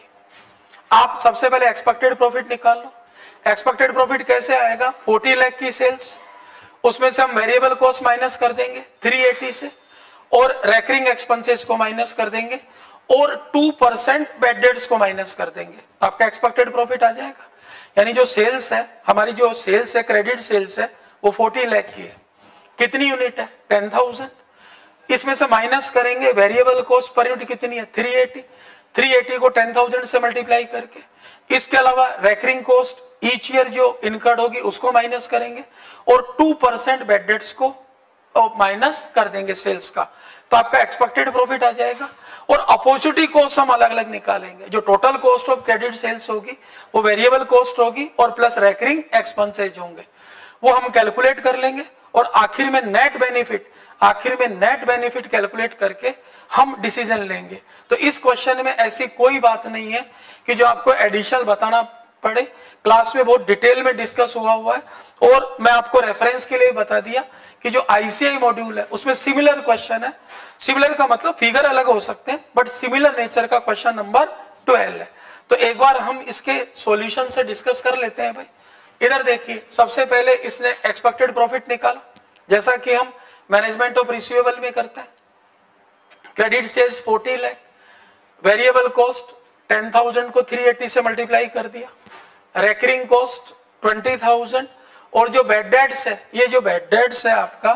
आप सबसे पहले expected profit निकाल लो। Expected profit कैसे आएगा, forty lakh की सेल्स, उसमें से हम वेरिएबल कॉस्ट माइनस कर देंगे थ्री एटी से और रेकरिंग एक्सपेंसेस को माइनस कर देंगे और टू परसेंट बेड डेट्स को माइनस कर देंगे, तो आपका एक्सपेक्टेड प्रॉफिट आ जाएगा। यानी जो सेल्स है, हमारी जो सेल्स है क्रेडिट सेल्स है वो फोर्टी लाख की है, कितनी यूनिट है टेन थाउजेंड, इसमें से माइनस करेंगे वेरिएबल कॉस्ट पर यूनिट कितनी है थ्री एटी, थ्री एटी को टेन थाउजेंड से मल्टीप्लाई करके, इसके अलावा रेकरिंग कॉस्ट ईच ईयर जो इनकर्ड होगी उसको माइनस करेंगे और टू परसेंट बेड डेट्स को माइनस कर देंगे सेल्स का, तो आपका एक्सपेक्टेड प्रॉफिट आ जाएगा। और अपॉर्चुनिटी कॉस्ट हम अलग अलग निकालेंगे, जो total cost of credit sales होगी वो वेरिएबल कॉस्ट होगी और प्लस रेकरिंग एक्सपेंसेज होंगे, वो हम कैलकुलेट कर लेंगे और आखिर में नेट बेनिफिट, आखिर में नेट बेनिफिट कैलकुलेट करके हम डिसीजन लेंगे। तो इस क्वेश्चन में ऐसी कोई बात नहीं है कि जो आपको एडिशनल बताना पड़े, क्लास में बहुत डिटेल में डिस्कस हुआ हुआ है और मैं आपको रेफरेंस के लिए बता दिया कि जो आईसीआई मॉड्यूल है उसमें सिमिलर क्वेश्चन है, सिमिलर का मतलब फिगर अलग हो सकते हैं बट सिमिलर नेचर का क्वेश्चन नंबर ट्वेल्व है। तो एक बार हम इसके सॉल्यूशन से डिस्कस कर लेते हैं भाई। इधर देखिए, सबसे पहले इसने एक्सपेक्टेड प्रॉफिट निकाला, जैसा कि हम मैनेजमेंट ऑफ रिसीवेबल में करते हैं। Credit sales forty lakh, variable cost ten thousand को थ्री एटी से मल्टीप्लाई कर दिया, रेकरिंग कॉस्ट ट्वेंटी थाउजेंड और जो बेड डेट्स है, ये जो बेड डेट्स है आपका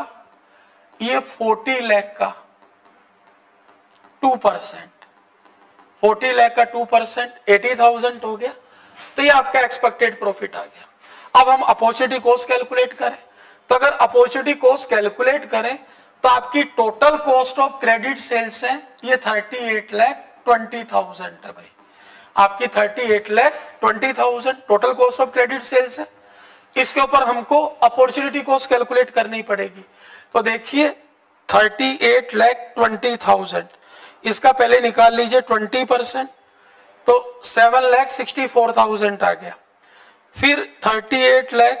ये फोर्टी लाख का टू परसेंट, फोर्टी लाख का टू परसेंट एटी थाउजेंड हो गया, तो ये आपका एक्सपेक्टेड प्रॉफिट आ गया। अब हम अपॉर्चुनिटी कॉस्ट कैलकुलेट करें, तो अगर अपॉर्चुनिटी कॉस्ट कैलकुलेट करें तो आपकी total cost of credit sales है ये thirty eight lakh twenty thousand है भाई, आपकी thirty eight lakh twenty thousand total cost of credit sales है। इसके ऊपर हमको अपॉर्चुनिटी कॉस्ट कैलकुलेट करनी पड़ेगी, तो देखिए thirty eight lakh twenty thousand, इसका पहले निकाल लीजिए ट्वेंटी परसेंट, तो seven lakh sixty four thousand आ गया। फिर thirty eight lakh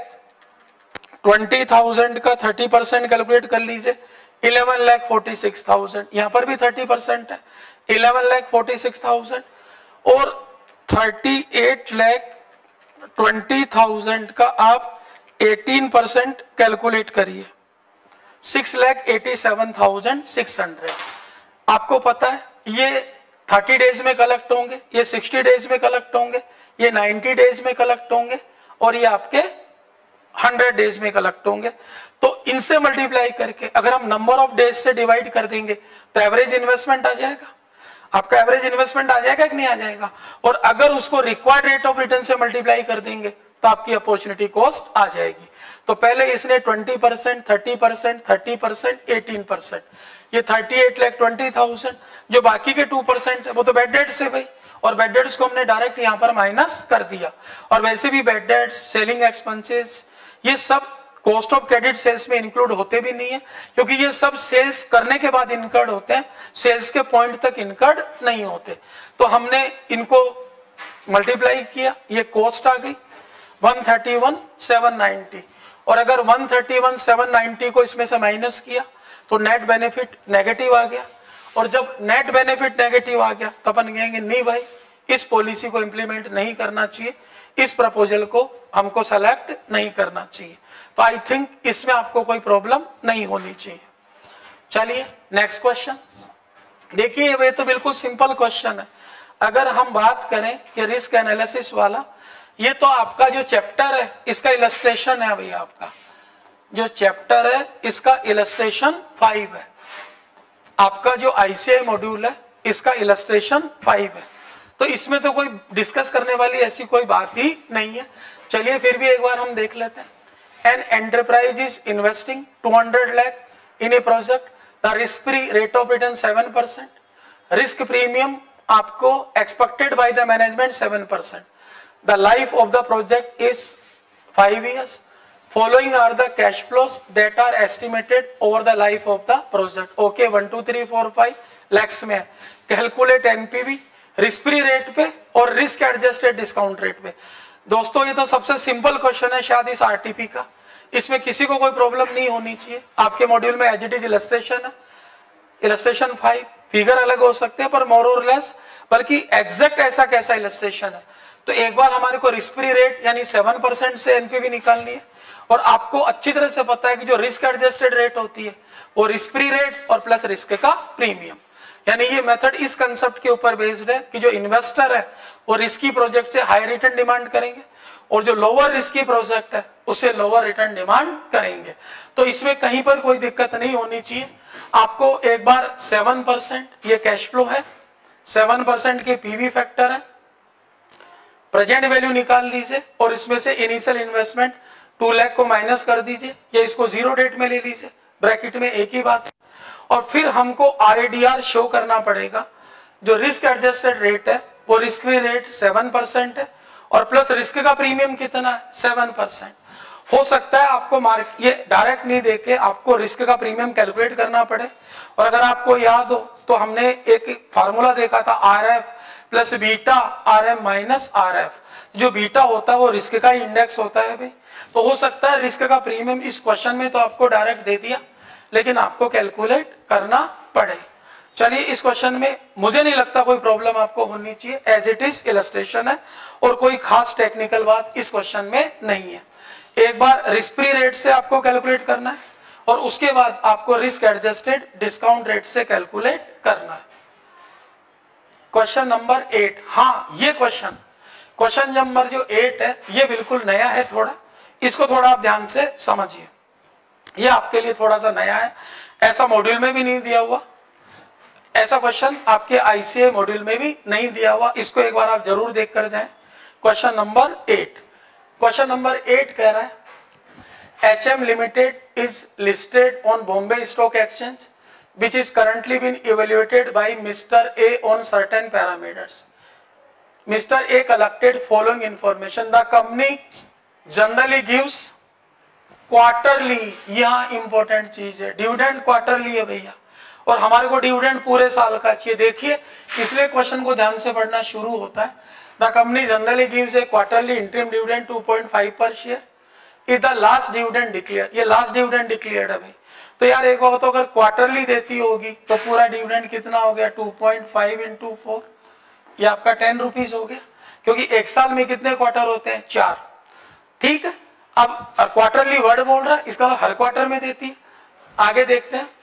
twenty thousand का थर्टी परसेंट कैलकुलेट कर लीजिए, eleven lakh forty six thousand, यहां पर भी थर्टी परसेंट है, eleven lakh forty six thousand और thirty eight lakh twenty thousand का आप एटीन परसेंट कैलकुलेट करिए, six lakh eighty seven thousand six hundred. आपको पता है ये थर्टी डेज में कलेक्ट होंगे, ये सिक्सटी डेज में कलेक्ट होंगे, ये नाइन्टी डेज में कलेक्ट होंगे और ये आपके हंड्रेड डेज में कलेक्ट होंगे। तो इनसे मल्टीप्लाई करके अगर हम नंबर ऑफ डेज से डिवाइड कर देंगे तो एवरेज इन्वेस्टमेंट आ जाएगा, आपका एवरेज इन्वेस्टमेंट आ जाएगा कि नहीं आ जाएगा, और अगर उसको रिक्वायर्ड रेट ऑफ रिटर्न से मल्टीप्लाई कर देंगे तो आपकी अपॉर्चुनिटी कॉस्ट आ जाएगी। तो पहले इसने twenty percent, thirty percent, thirty percent, eighteen percent, ये thirty eight lakh twenty thousand, जो बाकी के टू परसेंट है वो तो बेड डेट्स है भाई, और बेड डेट्स को हमने डायरेक्ट यहाँ पर माइनस कर दिया। और वैसे भी बेड डेट्स, सेलिंग एक्सपेंसेस, ये सब कॉस्ट ऑफ क्रेडिट सेल्स में इंक्लूड होते भी नहीं है, क्योंकि ये सब सेल्स करने के बाद इनकर्ड होते हैं, सेल्स के पॉइंट तक इनकर्ड नहीं होते। तो हमने इनको मल्टीप्लाई किया, ये कॉस्ट आ गई one thirty one seven ninety, और अगर one thirty one seven ninety को इसमें से माइनस किया तो नेट बेनिफिट नेगेटिव आ गया, और जब नेट बेनिफिट नेगेटिव आ गया तब अपन कहेंगे नहीं भाई इस पॉलिसी को इंप्लीमेंट नहीं करना चाहिए, इस प्रपोजल को हमको सेलेक्ट नहीं करना चाहिए। तो आई थिंक इसमें आपको कोई प्रॉब्लम नहीं होनी चाहिए। चलिए नेक्स्ट क्वेश्चन, देखिए ये तो बिल्कुल सिंपल क्वेश्चन है। अगर हम बात करें कि रिस्क एनालिसिस वाला, ये तो आपका जो चैप्टर है इसका इलस्ट्रेशन है भैया, आपका जो चैप्टर है इसका इलस्ट्रेशन फाइव है। आपका जो आईसीआई मॉड्यूल है इसका इलस्ट्रेशन फाइव है, तो इसमें तो कोई डिस्कस करने वाली ऐसी कोई बात ही नहीं है। चलिए फिर भी एक बार हम देख लेते हैं। An enterprise is investing two hundred lakh in a project, the risk free rate of return seven percent, risk premium आपको expected by the management seven percent, the life of the project is five years, following are the cash flows that are estimated over the life of the project. okay one two three four five lakhs में है। Calculate NPV risk free rate पे और risk adjusted discount rate पे। दोस्तों ये तो सबसे simple question है शायद इस आरटीपी का, इसमें किसी को कोई प्रॉब्लम नहीं होनी चाहिए। आपके मॉड्यूल में एज इट इज इलस्ट्रेशन है, इलस्ट्रेशन फाइव, फिगर अलग हो सकते हैं पर मोर और लेस, बल्कि एग्जैक्ट ऐसा कैसा इलस्ट्रेशन है। तो एक बार हमारे को रिस्क फ्री रेट यानी सेवन परसेंट से एनपीवी निकालनी है, और आपको अच्छी तरह से पता है कि जो रिस्क एडजस्टेड रेट होती है वो रिस्क फ्री रेट और प्लस रिस्क का प्रीमियम, यानी ये मेथड इस कंसेप्ट के ऊपर बेस्ड है कि जो इन्वेस्टर है वो रिस्की प्रोजेक्ट से हाई रिटर्न डिमांड करेंगे और जो लोअर रिस्की प्रोजेक्ट है उससे लोअर रिटर्न डिमांड करेंगे। तो इसमें कहीं पर कोई दिक्कत नहीं होनी चाहिए। आपको एक बार सेवन परसेंट ये कैश फ्लो है, सेवन परसेंट के पीवी फैक्टर है, प्रेजेंट वैल्यू निकाल लीजिए और इसमें से इनिशियल इन्वेस्टमेंट टू लाख को माइनस कर दीजिए या इसको जीरो डेट में ले लीजिए, ब्रैकेट में एक ही बात है। और फिर हमको आरएडीआर शो करना पड़ेगा। जो रिस्क एडजस्टेड रेट है वो risk free rate seven percent है और प्लस रिस्क का प्रीमियम कितना है सेवन परसेंट। हो सकता है आपको मार्क ये डायरेक्ट नहीं देके आपको रिस्क का प्रीमियम कैलकुलेट करना पड़े, और अगर आपको याद हो तो हमने एक फार्मूला देखा था R F plus beta R M minus R F. जो बीटा होता है वो रिस्क का इंडेक्स होता है भाई, तो हो सकता है रिस्क का प्रीमियम इस क्वेश्चन में तो आपको डायरेक्ट दे दिया लेकिन आपको कैलकुलेट करना पड़े। चलिए इस क्वेश्चन में मुझे नहीं लगता कोई प्रॉब्लम आपको होनी चाहिए, एज इट इज इलस्ट्रेशन है और कोई खास टेक्निकल बात इस क्वेश्चन में नहीं है। एक बार रिस्क फ्री रेट से आपको कैलकुलेट करना है और उसके बाद आपको रिस्क एडजस्टेड डिस्काउंट रेट से कैलकुलेट करना है। क्वेश्चन नंबर एट, हाँ ये क्वेश्चन क्वेश्चन नंबर जो एट है ये बिल्कुल नया है, थोड़ा इसको थोड़ा आप ध्यान से समझिए। ये आपके लिए थोड़ा सा नया है, ऐसा मॉड्यूल में भी नहीं दिया हुआ, ऐसा क्वेश्चन आपके आईसीआई मॉड्यूल में भी नहीं दिया हुआ। इसको एक बार आप जरूर देख कर जाएं। Question number eight question number eight कह रहा है H M limited is listed on Bombay stock exchange which is currently been evaluated by Mister A on certain parameters. Mister A collected following information. The company generally gives quarterly, यहाँ important चीज है, dividend quarterly है भैया, और हमारे को dividend पूरे साल का चाहिए। देखिए इसलिए क्वेश्चन को ध्यान से पढ़ना शुरू होता है। The company generally gives a quarterly interim dividend two point five per share is the last dividend declare. ये लास्ट डिविडेंड डिक्लेयर्ड है भाई, तो यार एक बात तो अगर क्वार्टरली देती होगी तो पूरा डिविडेंड कितना हो गया two point five into four, ये आपका टेन रुपीज हो गया, क्योंकि एक साल में कितने क्वार्टर होते हैं चार। ठीक है, अब क्वार्टरली वर्ड बोल रहा है, इसका हर क्वार्टर में देती है। आगे देखते हैं,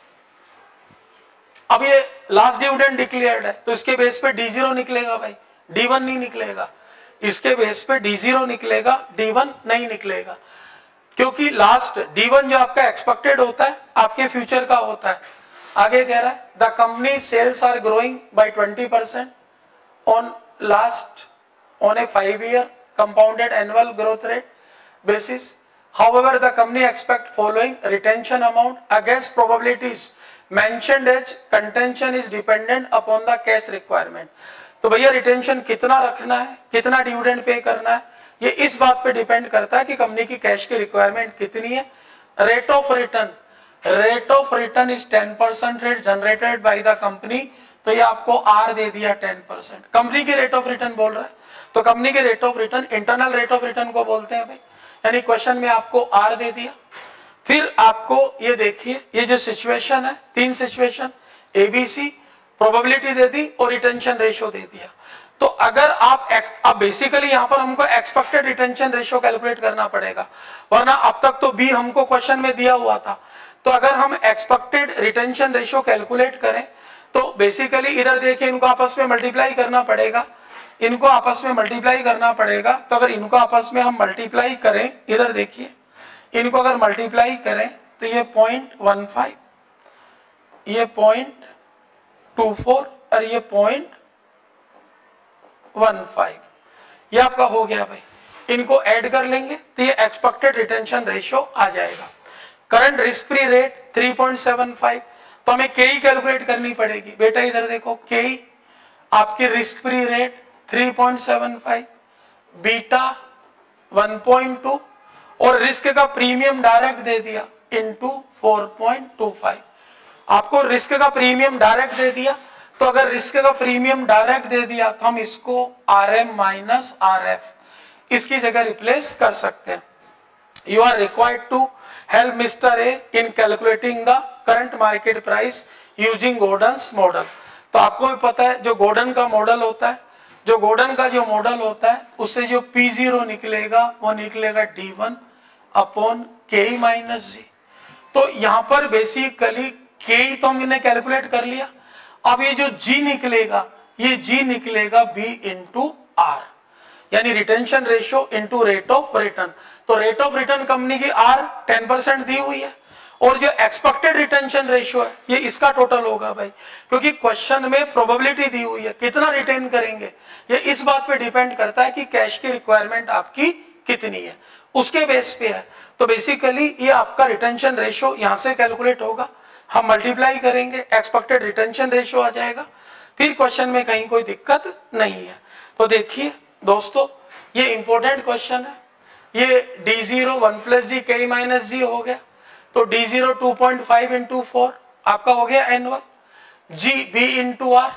अब ये लास्ट डिविडेंड डिक्लेयर्ड है तो इसके बेस पे डी जीरो निकलेगा भाई, डी वन नहीं निकलेगा। इसके बेस पे डी जीरो निकलेगा, डी वन नहीं निकलेगा, क्योंकि लास्ट डी वन जो आपका एक्सपेक्टेड होता है आपके फ्यूचर का होता है। आगे कह रहा है the company sales are growing by twenty percent on last on a five year compounded annual growth rate basis. However, the company expect following retention amount against probabilities mentioned as contention is dependent upon the cash requirement. तो भैया retention कितना रखना है, कितना dividend pay करना है, ये इस बात पे डिपेंड करता है कि कंपनी की कैश की रिक्वायरमेंट कितनी है। Rate of return rate of return is ten percent rate generated by the company, तो ये आपको आर दे दिया टेन परसेंट। कंपनी की रेट ऑफ रिटर्न बोल रहा है तो कंपनी के rate of return internal rate of return को बोलते हैं भाई, यानी क्वेश्चन में आपको आर दे दिया। फिर आपको ये देखिए ये जो सिचुएशन है, तीन सिचुएशन एबीसी, प्रोबेबिलिटी दे दी और रिटेंशन रेशियो दे दिया। तो अगर आप अब बेसिकली यहाँ पर हमको एक्सपेक्टेड रिटेंशन रेशियो कैलकुलेट करना पड़ेगा, वरना अब तक तो बी हमको क्वेश्चन में दिया हुआ था। तो अगर हम एक्सपेक्टेड रिटेंशन रेशियो कैलकुलेट करें तो बेसिकली इधर देखिए इनको आपस में मल्टीप्लाई करना पड़ेगा, इनको आपस में मल्टीप्लाई करना पड़ेगा। तो अगर इनको आपस में हम मल्टीप्लाई करें, इधर देखिए इनको अगर मल्टीप्लाई करें तो ये पॉइंट वन फाइव, ये पॉइंट टू फोर और ये पॉइंट वन फाइव, ये आपका हो गया भाई। इनको ऐड कर लेंगे तो ये एक्सपेक्टेड रिटेंशन रेशियो आ जाएगा। Current risk free rate three point seven five, तो हमें के ई कैलकुलेट करनी पड़ेगी। बेटा इधर देखो के ई आपकी risk free rate three point seven five, beta one point two और रिस्क का प्रीमियम डायरेक्ट दे दिया into four point two five. आपको रिस्क का प्रीमियम डायरेक्ट दे दिया, तो अगर रिस्क का प्रीमियम डायरेक्ट दे दिया तो हम इसको R M minus R F इसकी जगह रिप्लेस कर सकते हैं। You are required to help Mister A in calculating the current market price using Gordon's model. तो आपको भी पता है जो गॉर्डन का मॉडल होता है, जो गॉर्डन का जो मॉडल होता है उससे जो पी जीरो निकलेगा वो निकलेगा डी वन अपॉन के ई माइनस जी। तो यहाँ पर बेसिकली के ई तो हमने कैलकुलेट कर लिया, अब ये जो जी निकलेगा ये जी निकलेगा बी इंटू आर, यानी retention ratio into rate of return. तो रेट ऑफ रिटर्न कंपनी की आर टेन परसेंट दी हुई है और जो एक्सपेक्टेड रिटेंशन रेशियो है ये इसका टोटल होगा भाई, क्योंकि क्वेश्चन में प्रोबेबिलिटी दी हुई है कितना रिटेन करेंगे, ये इस बात पे डिपेंड करता है कि कैश की रिक्वायरमेंट आपकी कितनी है, उसके बेस पे है। तो बेसिकली ये आपका रिटेंशन रेशियो यहां से कैलकुलेट होगा, हम मल्टीप्लाई करेंगे, एक्सपेक्टेड रिटेंशन रेशियो आ जाएगा, फिर क्वेश्चन में कहीं कोई दिक्कत नहीं है। तो देखिए दोस्तों ये इंपॉर्टेंट क्वेश्चन है, ये D zero one plus G K minus G हो गया, तो D zero two point five into four आपका हो गया annual, G B into R.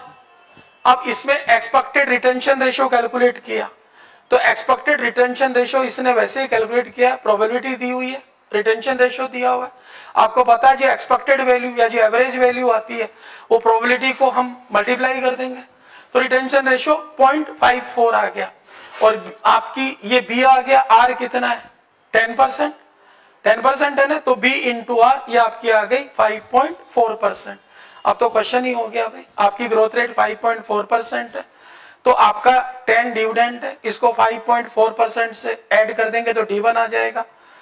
अब इसमें एक्सपेक्टेड रिटेंशन रेशियो कैलकुलेट किया, तो एक्सपेक्टेड रिटेंशन रेशियो इसने वैसे ही कैलकुलेट किया, प्रोबेबिलिटी दी हुई है, रिटेंशन रेशियो दिया हुआ है। आपको पता है जो एक्सपेक्टेड वैल्यू या जो एवरेज वैल्यू आती है वो प्रोबेबिलिटी को हम मल्टीप्लाई कर देंगे, तो retention ratio point five four आ गया। और आपकी ये बी आ गया, आर कितना है टेन परसेंट, टेन परसेंट है ना, तो बी इंटू आर ये आपकी आ गई फाइव पॉइंट फोर परसेंट। अब तो क्वेश्चन ही हो गया भाई, आपकी growth rate five point four percent है, तो आपका टेन डिविडेंड है, इसको फाइव पॉइंट फोर परसेंट से ऐड कर देंगे तो डी वन आ जाएगा।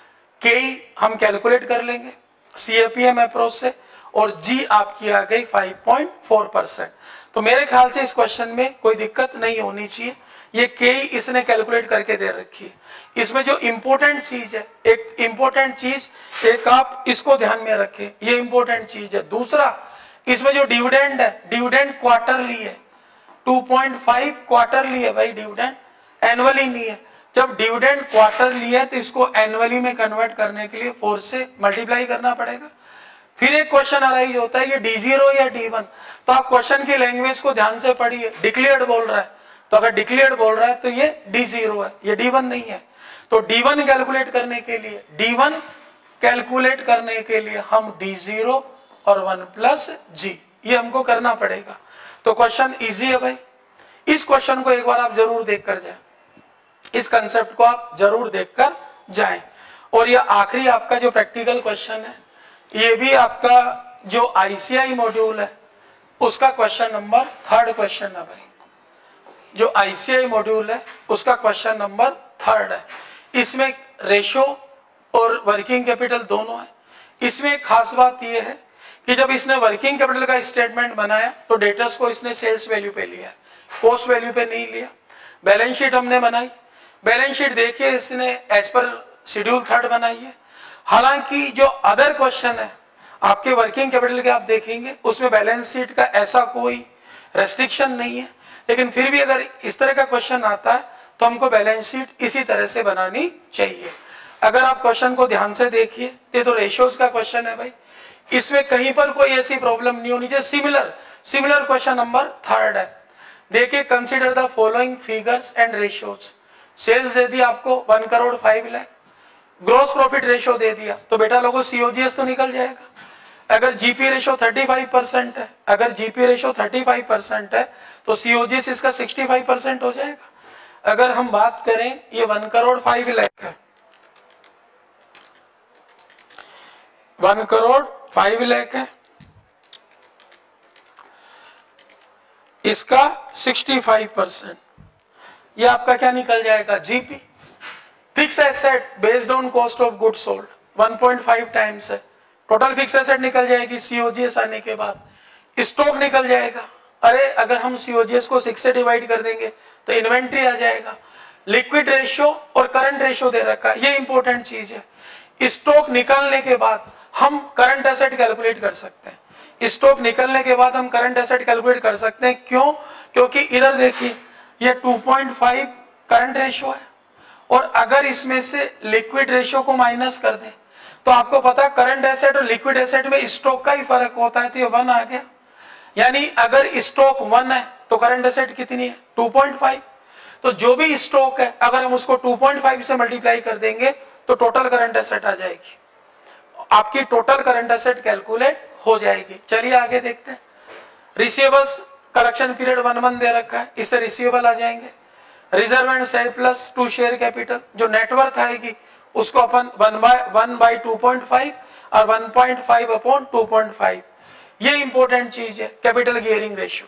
के हम कैलकुलेट कर लेंगे C A P M approach से, और जी आपकी आ गई फाइव पॉइंट फोर परसेंट। तो मेरे ख्याल से इस क्वेश्चन में कोई दिक्कत नहीं होनी चाहिए, ये के इसने कैलकुलेट करके दे रखी है। इसमें जो इंपॉर्टेंट चीज है, एक इंपॉर्टेंट चीज एक आप इसको ध्यान में रखें, ये इंपॉर्टेंट चीज है। दूसरा इसमें जो डिविडेंड है, डिविडेंड क्वार्टरली है, टू पॉइंट फाइव क्वार्टरली है भाई, डिविडेंड एनुअली नहीं है। जब डिविडेंड क्वार्टरली है तो इसको एनुअली में कन्वर्ट करने के लिए फोर से मल्टीप्लाई करना पड़ेगा। फिर एक क्वेश्चन अराइज होता है ये डी जीरो या डी वन, तो आप क्वेश्चन की लैंग्वेज को ध्यान से पढ़िए। डिक्लेयर्ड बोल रहा है, तो अगर डिक्लेयर्ड बोल रहा है तो ये डी जीरो है, ये डी वन नहीं है। तो डी वन कैलकुलेट करने के लिए डी वन कैलकुलेट करने के लिए हम डी जीरो और वन प्लस जी ये हमको करना पड़ेगा। तो क्वेश्चन इजी है भाई, इस क्वेश्चन को एक बार आप जरूर देख कर जाए, इस कंसेप्ट को आप जरूर देखकर जाएं। और ये आखिरी आपका जो प्रैक्टिकल क्वेश्चन है, ये भी आपका जो आई सी आई मॉड्यूल है उसका क्वेश्चन नंबर थर्ड क्वेश्चन है भाई, जो आई सी आई मॉड्यूल है उसका क्वेश्चन नंबर थर्ड है। इसमें रेशो और वर्किंग कैपिटल दोनों है। इसमें एक खास बात यह है कि जब इसने वर्किंग कैपिटल का स्टेटमेंट बनाया तो डेटर्स को इसने सेल्स वैल्यू पे लिया, कॉस्ट वैल्यू पे नहीं लिया। बैलेंस शीट हमने बनाई, बैलेंस शीट देखिए इसने एज पर शेड्यूल थर्ड बनाई है। हालांकि जो अदर क्वेश्चन है आपके वर्किंग कैपिटल के आप देखेंगे उसमें बैलेंस शीट का ऐसा कोई रेस्ट्रिक्शन नहीं है, लेकिन फिर भी अगर इस तरह का क्वेश्चन आता है तो हमको बैलेंस शीट इसी तरह से बनानी चाहिए। अगर आप क्वेश्चन को ध्यान से देखिए, ये तो रेशियोज का क्वेश्चन है भाई, इसमें कहीं पर कोई ऐसी प्रॉब्लम नहीं होनी चाहिए। Similar similar question number third है, देखिए consider the following figures and ratios. Sales दे दिया आपको one crore five lakh, gross profit ratio दे दिया, तो बेटा लोगों सीओजीएस तो निकल जाएगा। अगर GP ratio thirty five percent है, अगर GP ratio thirty five percent है तो सीओजीएस इसका सिक्सटी फाइव परसेंट हो जाएगा। अगर हम बात करें ये वन करोड़ फाइव लाख है, वन करोड़ फाइव लाख है, इसका पैंसठ परसेंट, ये आपका क्या निकल जाएगा, GP. Fix asset based on cost of good sold one point five times है, टोटल फिक्स एसेट निकल जाएगी सीओजीएस आने के बाद, स्टॉक निकल जाएगा। अरे अगर हम सीओजीएस को सिक्स से डिवाइड कर देंगे तो इन्वेंट्री आ जाएगा। लिक्विड रेशियो और करंट रेशियो दे रखा है, ये इंपॉर्टेंट चीज है। स्टॉक निकालने के बाद हम करंट एसेट कैलकुलेट कर सकते हैं। स्टॉक निकलने के बाद हम करंट एसेट कैलकुलेट कर सकते हैं, क्यों? क्योंकि इधर देखिए ये two point five current ratio है, और अगर इसमें से लिक्विड रेशियो को माइनस कर दें तो आपको पता है करंट एसेट और लिक्विड एसेट में स्टॉक का ही फर्क होता है, तो ये वन आ गया। यानी अगर स्टॉक वन है तो करंट एसेट कितनी है, टू पॉइंट फाइव। तो जो भी स्टॉक है अगर हम उसको टू पॉइंट फाइव से मल्टीप्लाई कर देंगे तो टोटल करंट एसेट आ जाएगी, आपकी टोटल करंट एसेट कैलकुलेट हो जाएगी। चलिए आगे देखते हैं। Receivables collection period one month दे रखा है, इससे रिसीवेबल आ जाएंगे। Reserve and surplus to share capital, जो नेटवर्थ आएगी उसको अपन one by one by two point five और one point five upon two point five. ये इंपॉर्टेंट चीज है। Capital gearing ratio,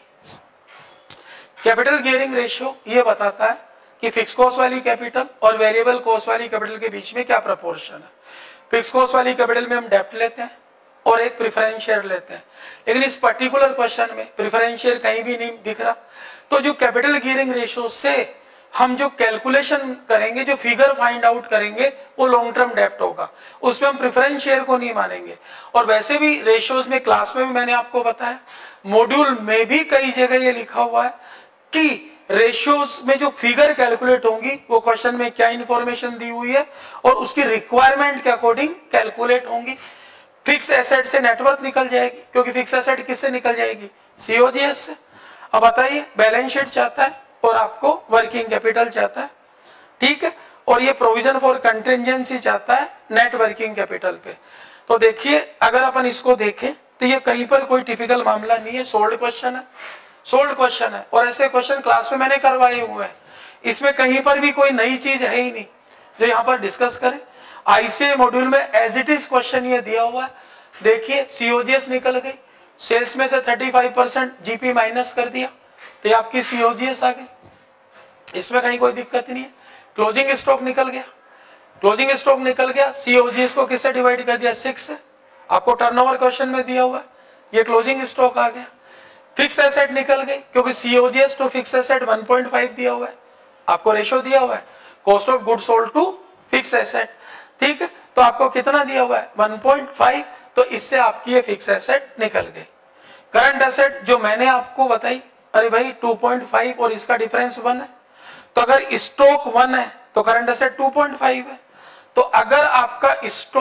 capital gearing ratio ये बताता है कि फिक्स कॉस्ट वाली कैपिटल और वेरिएबल कॉस्ट वाली कैपिटल के बीच में क्या प्रपोर्शन है। फिक्स कॉस्ट वाली कैपिटल में हम डेप्ट लेते हैं और एक प्रेफरेंस शेयर लेते हैं, लेकिन इस पर्टिकुलर क्वेश्चन में प्रेफरेंस शेयर कहीं भी नहीं दिख रहा। तो जो कैपिटल गियरिंग रेशियो से हम जो कैलकुलेशन करेंगे, जो फिगर फाइंड आउट करेंगे, वो लॉन्ग टर्म डेप्ट होगा, उसमें हम प्रेफरेंस शेयर को नहीं मानेंगे। और वैसे भी रेशियोज में क्लास में भी मैंने आपको बताया, मॉड्यूल में भी कई जगह ये लिखा हुआ है कि रेशियोज में जो फिगर कैलकुलेट होंगी वो क्वेश्चन में क्या इंफॉर्मेशन दी हुई है और उसकी रिक्वायरमेंट के अकॉर्डिंग कैलकुलेट होंगी। फिक्स एसेट से नेटवर्थ निकल जाएगी, क्योंकि फिक्स एसेट किससे निकल जाएगी, सीओजीएस से। अब बताइए, बैलेंस शीट चाहता है और आपको वर्किंग कैपिटल चाहता है, ठीक है, और ये प्रोविजन फॉर कंटिंजेंसी चाहता है नेट वर्किंग कैपिटल पे। तो देखिए अगर अपन इसको देखें तो ये कहीं पर कोई टिपिकल मामला नहीं है, सोल्ड क्वेश्चन है, सोल्ड क्वेश्चन है, और ऐसे क्वेश्चन क्लास में मैंने करवाए हुए हैं। इसमें कहीं पर भी कोई नई चीज है ही नहीं जो यहाँ पर डिस्कस करें। आईसीए मॉड्यूल में एज इट इज क्वेश्चन ये दिया हुआ है। देखिए सीओजीएस निकल गई, सेल्स में से thirty five percent GP minus कर दिया तो ये आपकी सीओजीएस आ गई, इसमें कहीं कोई दिक्कत नहीं है। क्लोजिंग स्टॉक निकल गया, क्लोजिंग स्टॉक निकल गया, सीओजीएस को किससे डिवाइड कर दिया, सिक्स से। आपको टर्नओवर क्वेश्चन में दिया हुआ है, ये क्लोजिंग स्टॉक आ गया। फिक्स एसेट निकल गई, क्योंकि COGS to fix asset one point five दिया हुआ है, आपको रेशो दिया हुआ है cost of good sold to fix asset, ठीक है। तो आपको कितना दिया हुआ है, वन पॉइंट फाइव, तो इससे आपकी ये फिक्स एसेट निकल गई। करंट एसेट जो मैंने आपको बताई, अरे भाई टू पॉइंट फाइव और इसका डिफरेंस वन है, तो अगर स्टॉक वन है तो current asset two point five है। तो अगर आपका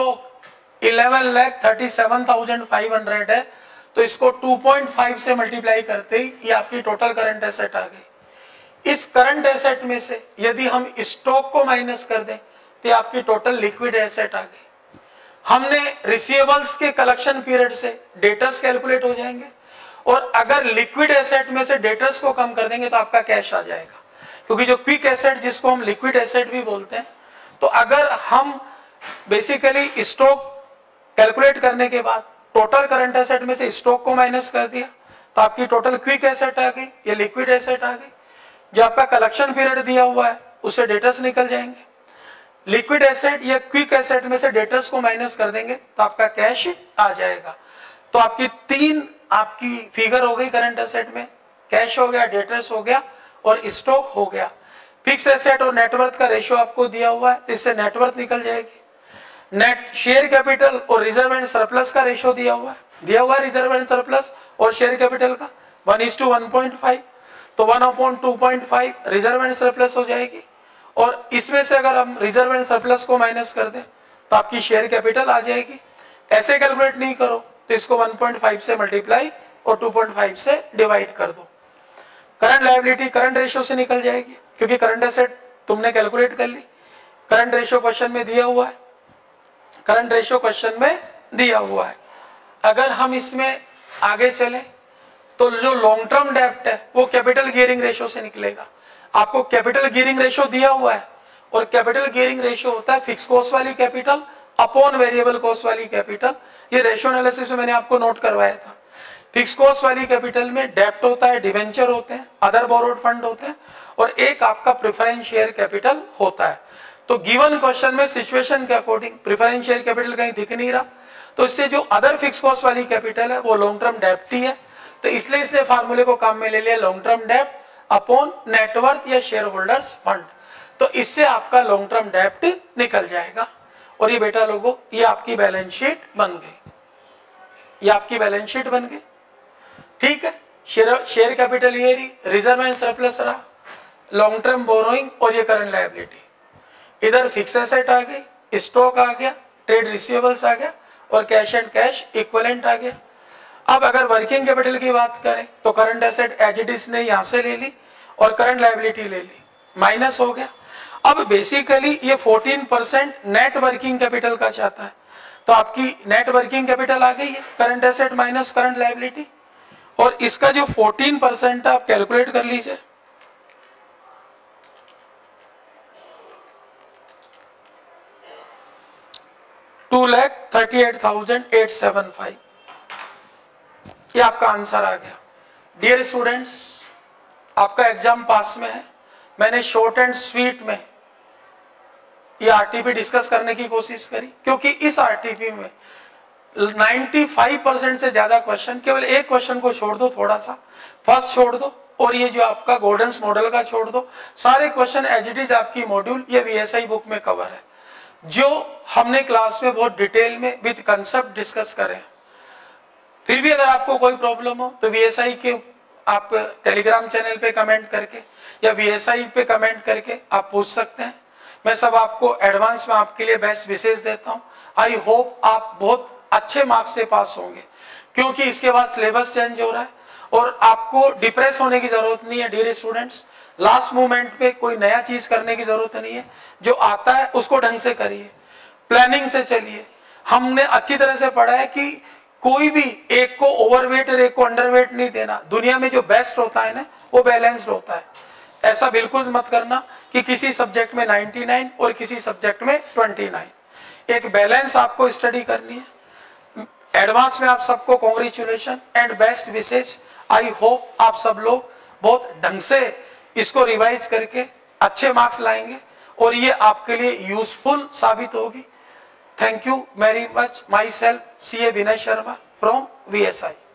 stock eleven lakh thirty seven thousand five hundred है तो इसको टू पॉइंट फाइव से मल्टीप्लाई करते ही ये आपकी टोटल करंट एसेट आ गई। इस करंट एसेट में से यदि हम स्टॉक को माइनस कर दें तो आपकी टोटल लिक्विड एसेट आ गई। हमने रिसीवेबल्स के कलेक्शन पीरियड से डेटर्स कैलकुलेट हो जाएंगे, और अगर लिक्विड एसेट में से डेटर्स को कम कर देंगे तो आपका कैश आ जाएगा, क्योंकि जो क्विक एसेट जिसको हम लिक्विड एसेट भी बोलते हैं, तो अगर हम बेसिकली स्टॉक कैलकुलेट करने के बाद टोटल करंट एसेट में से स्टॉक को माइनस कर दिया तो आपकी टोटल क्विक एसेट आ गई, ये लिक्विड एसेट आ गई। जो आपका कलेक्शन पीरियड दिया हुआ है उससे डेटर्स निकल जाएंगे। लिक्विड एसेट या क्विक एसेट में से डेटर्स को माइनस कर देंगे तो आपका कैश आ जाएगा। तो आपकी तीन आपकी फिगर हो गई करंट एसेट में, कैश हो गया, डेटर्स हो गया और स्टॉक हो गया। फिक्स एसेट और नेटवर्थ का रेशियो आपको दिया हुआ है, इससे नेटवर्थ निकल जाएगी। नेट शेयर कैपिटल और रिजर्व एंड सरप्लस का रेशियो दिया हुआ है, दिया हुआ है रिजर्व एंड सरप्लस और शेयर कैपिटल का one is to one point five, तो one upon two point five reserve and surplus हो जाएगी। और इसमें से अगर हम रिजर्व एंड सरप्लस को माइनस कर दें तो आपकी शेयर कैपिटल आ जाएगी। ऐसे कैलकुलेट नहीं करो तो इसको वन पॉइंट फाइव से मल्टीप्लाई और टू पॉइंट फाइव से डिवाइड कर दो। करंट लायबिलिटी करंट रेशियो से निकल जाएगी, क्योंकि करंट एसेट तुमने कैलकुलेट कर ली। करंट रेशियो क्वेश्चन में दिया हुआ है, करंट रेशियो क्वेश्चन में दिया हुआ है। अगर हम इसमें आगे चले तो जो लॉन्ग टर्म डेब्ट है वो कैपिटल गियरिंग रेशियो से निकलेगा। आपको कैपिटल गियरिंग रेशियो दिया हुआ है, और कैपिटल गियरिंग रेशियो होता है फिक्स कॉस्ट वाली कैपिटल अपॉन वेरिएबल कॉस्ट वाली कैपिटल। ये रेशियो एनालिसिस में मैंने आपको नोट करवाया था। फिक्स कॉस्ट वाली कैपिटल में डेप्ट होता है, डिवेंचर होते हैं, अदर बोरोड फंड होते हैं, और एक आपका प्रेफरेंस शेयर कैपिटल होता है। तो गिवन क्वेश्चन में सिचुएशन के अकॉर्डिंग प्रेफरेंस शेयर कैपिटल कहीं दिख नहीं रहा, तो इससे जो अदर फिक्स कॉस्ट वाली कैपिटल है वो लॉन्ग टर्म डेप्ट ही है, तो इसलिए इसने फार्मूले को काम में ले लिया लॉन्ग टर्म डेप्ट अपॉन नेटवर्थ या शेयर होल्डर्स फंड। तो इससे आपका लॉन्ग टर्म डेप्ट निकल जाएगा। और ये बेटा लोगों, ये आपकी बैलेंस शीट बन गई, ये आपकी बैलेंस शीट बन गई, ठीक है। शेयर शेयर कैपिटल ये रही, रिजर्व एंड सरप्लस रहा, लॉन्ग टर्म बोरोइंग और ये करंट लायबिलिटी, इधर फिक्स एसेट आ गई, स्टॉक आ गया, ट्रेड रिसीवेबल्स आ गया और कैश एंड कैश इक्विवेलेंट आ गया। अब अगर वर्किंग कैपिटल की बात करें तो current asset as it is ने यहां से ले ली और करंट लायबिलिटी ले ली, माइनस हो गया। अब बेसिकली ये चौदह परसेंट नेट वर्किंग कैपिटल का चाहता है, तो आपकी नेट वर्किंग कैपिटल आ गई है current asset minus current liability, और इसका जो चौदह परसेंट आप कैलकुलेट कर लीजिए, two lakh thirty eight thousand eight seven five, ये आपका आंसर आ गया। डियर स्टूडेंट्स, आपका एग्जाम पास में है, मैंने शॉर्ट एंड स्वीट में ये आरटीपी डिस्कस करने की कोशिश करी, क्योंकि इस आरटीपी में पचानवे परसेंट से ज्यादा क्वेश्चन, केवल एक क्वेश्चन को छोड़ दो, थोड़ा सा फर्स्ट छोड़ दो और ये जो आपका गोल्डन्स मॉडल का छोड़ दो, सारे क्वेश्चन एज इट इज आपकी मॉड्यूल ये वीएसआई बुक में कवर है, जो हमने क्लास में बहुत डिटेल में विद कंसेप्ट डिस्कस करे हैं। फिर भी अगर आपको कोई प्रॉब्लम हो तो वीएसआई के आप टेलीग्राम चैनल पे कमेंट करके या वीएसआई पे कमेंट करके आप पूछ सकते हैं। मैं सब आपको एडवांस में आपके लिए बेस्ट विशेष देता हूं। आई होप आप बहुत अच्छे मार्क्स से पास होंगे, क्योंकि इसके बाद सिलेबस चेंज हो रहा है और आपको डिप्रेस होने की जरूरत नहीं है। डियर स्टूडेंट्स, लास्ट मोमेंट पे कोई नया चीज करने की जरूरत नहीं है, जो आता है उसको ढंग से करिए, प्लानिंग से चलिए। हमने अच्छी तरह से पढ़ा है कि कोई भी एक को ओवरवेट और एक को अंडरवेट नहीं देना। दुनिया में जो बेस्ट होता है ना, वो बैलेंस्ड होता है। ऐसा बिल्कुल मत करना कि किसी सब्जेक्ट में निन्यानवे और किसी सब्जेक्ट में उनतीस। एक बैलेंस आपको स्टडी करनी है। एडवांस में आप सबको congratulation and best wishes. I hope आप सब लोग बहुत ढंग से इसको रिवाइज करके अच्छे मार्क्स लाएंगे और ये आपके लिए यूजफुल साबित होगी। Thank you very much. Myself, C A Vinay Sharma from V S I.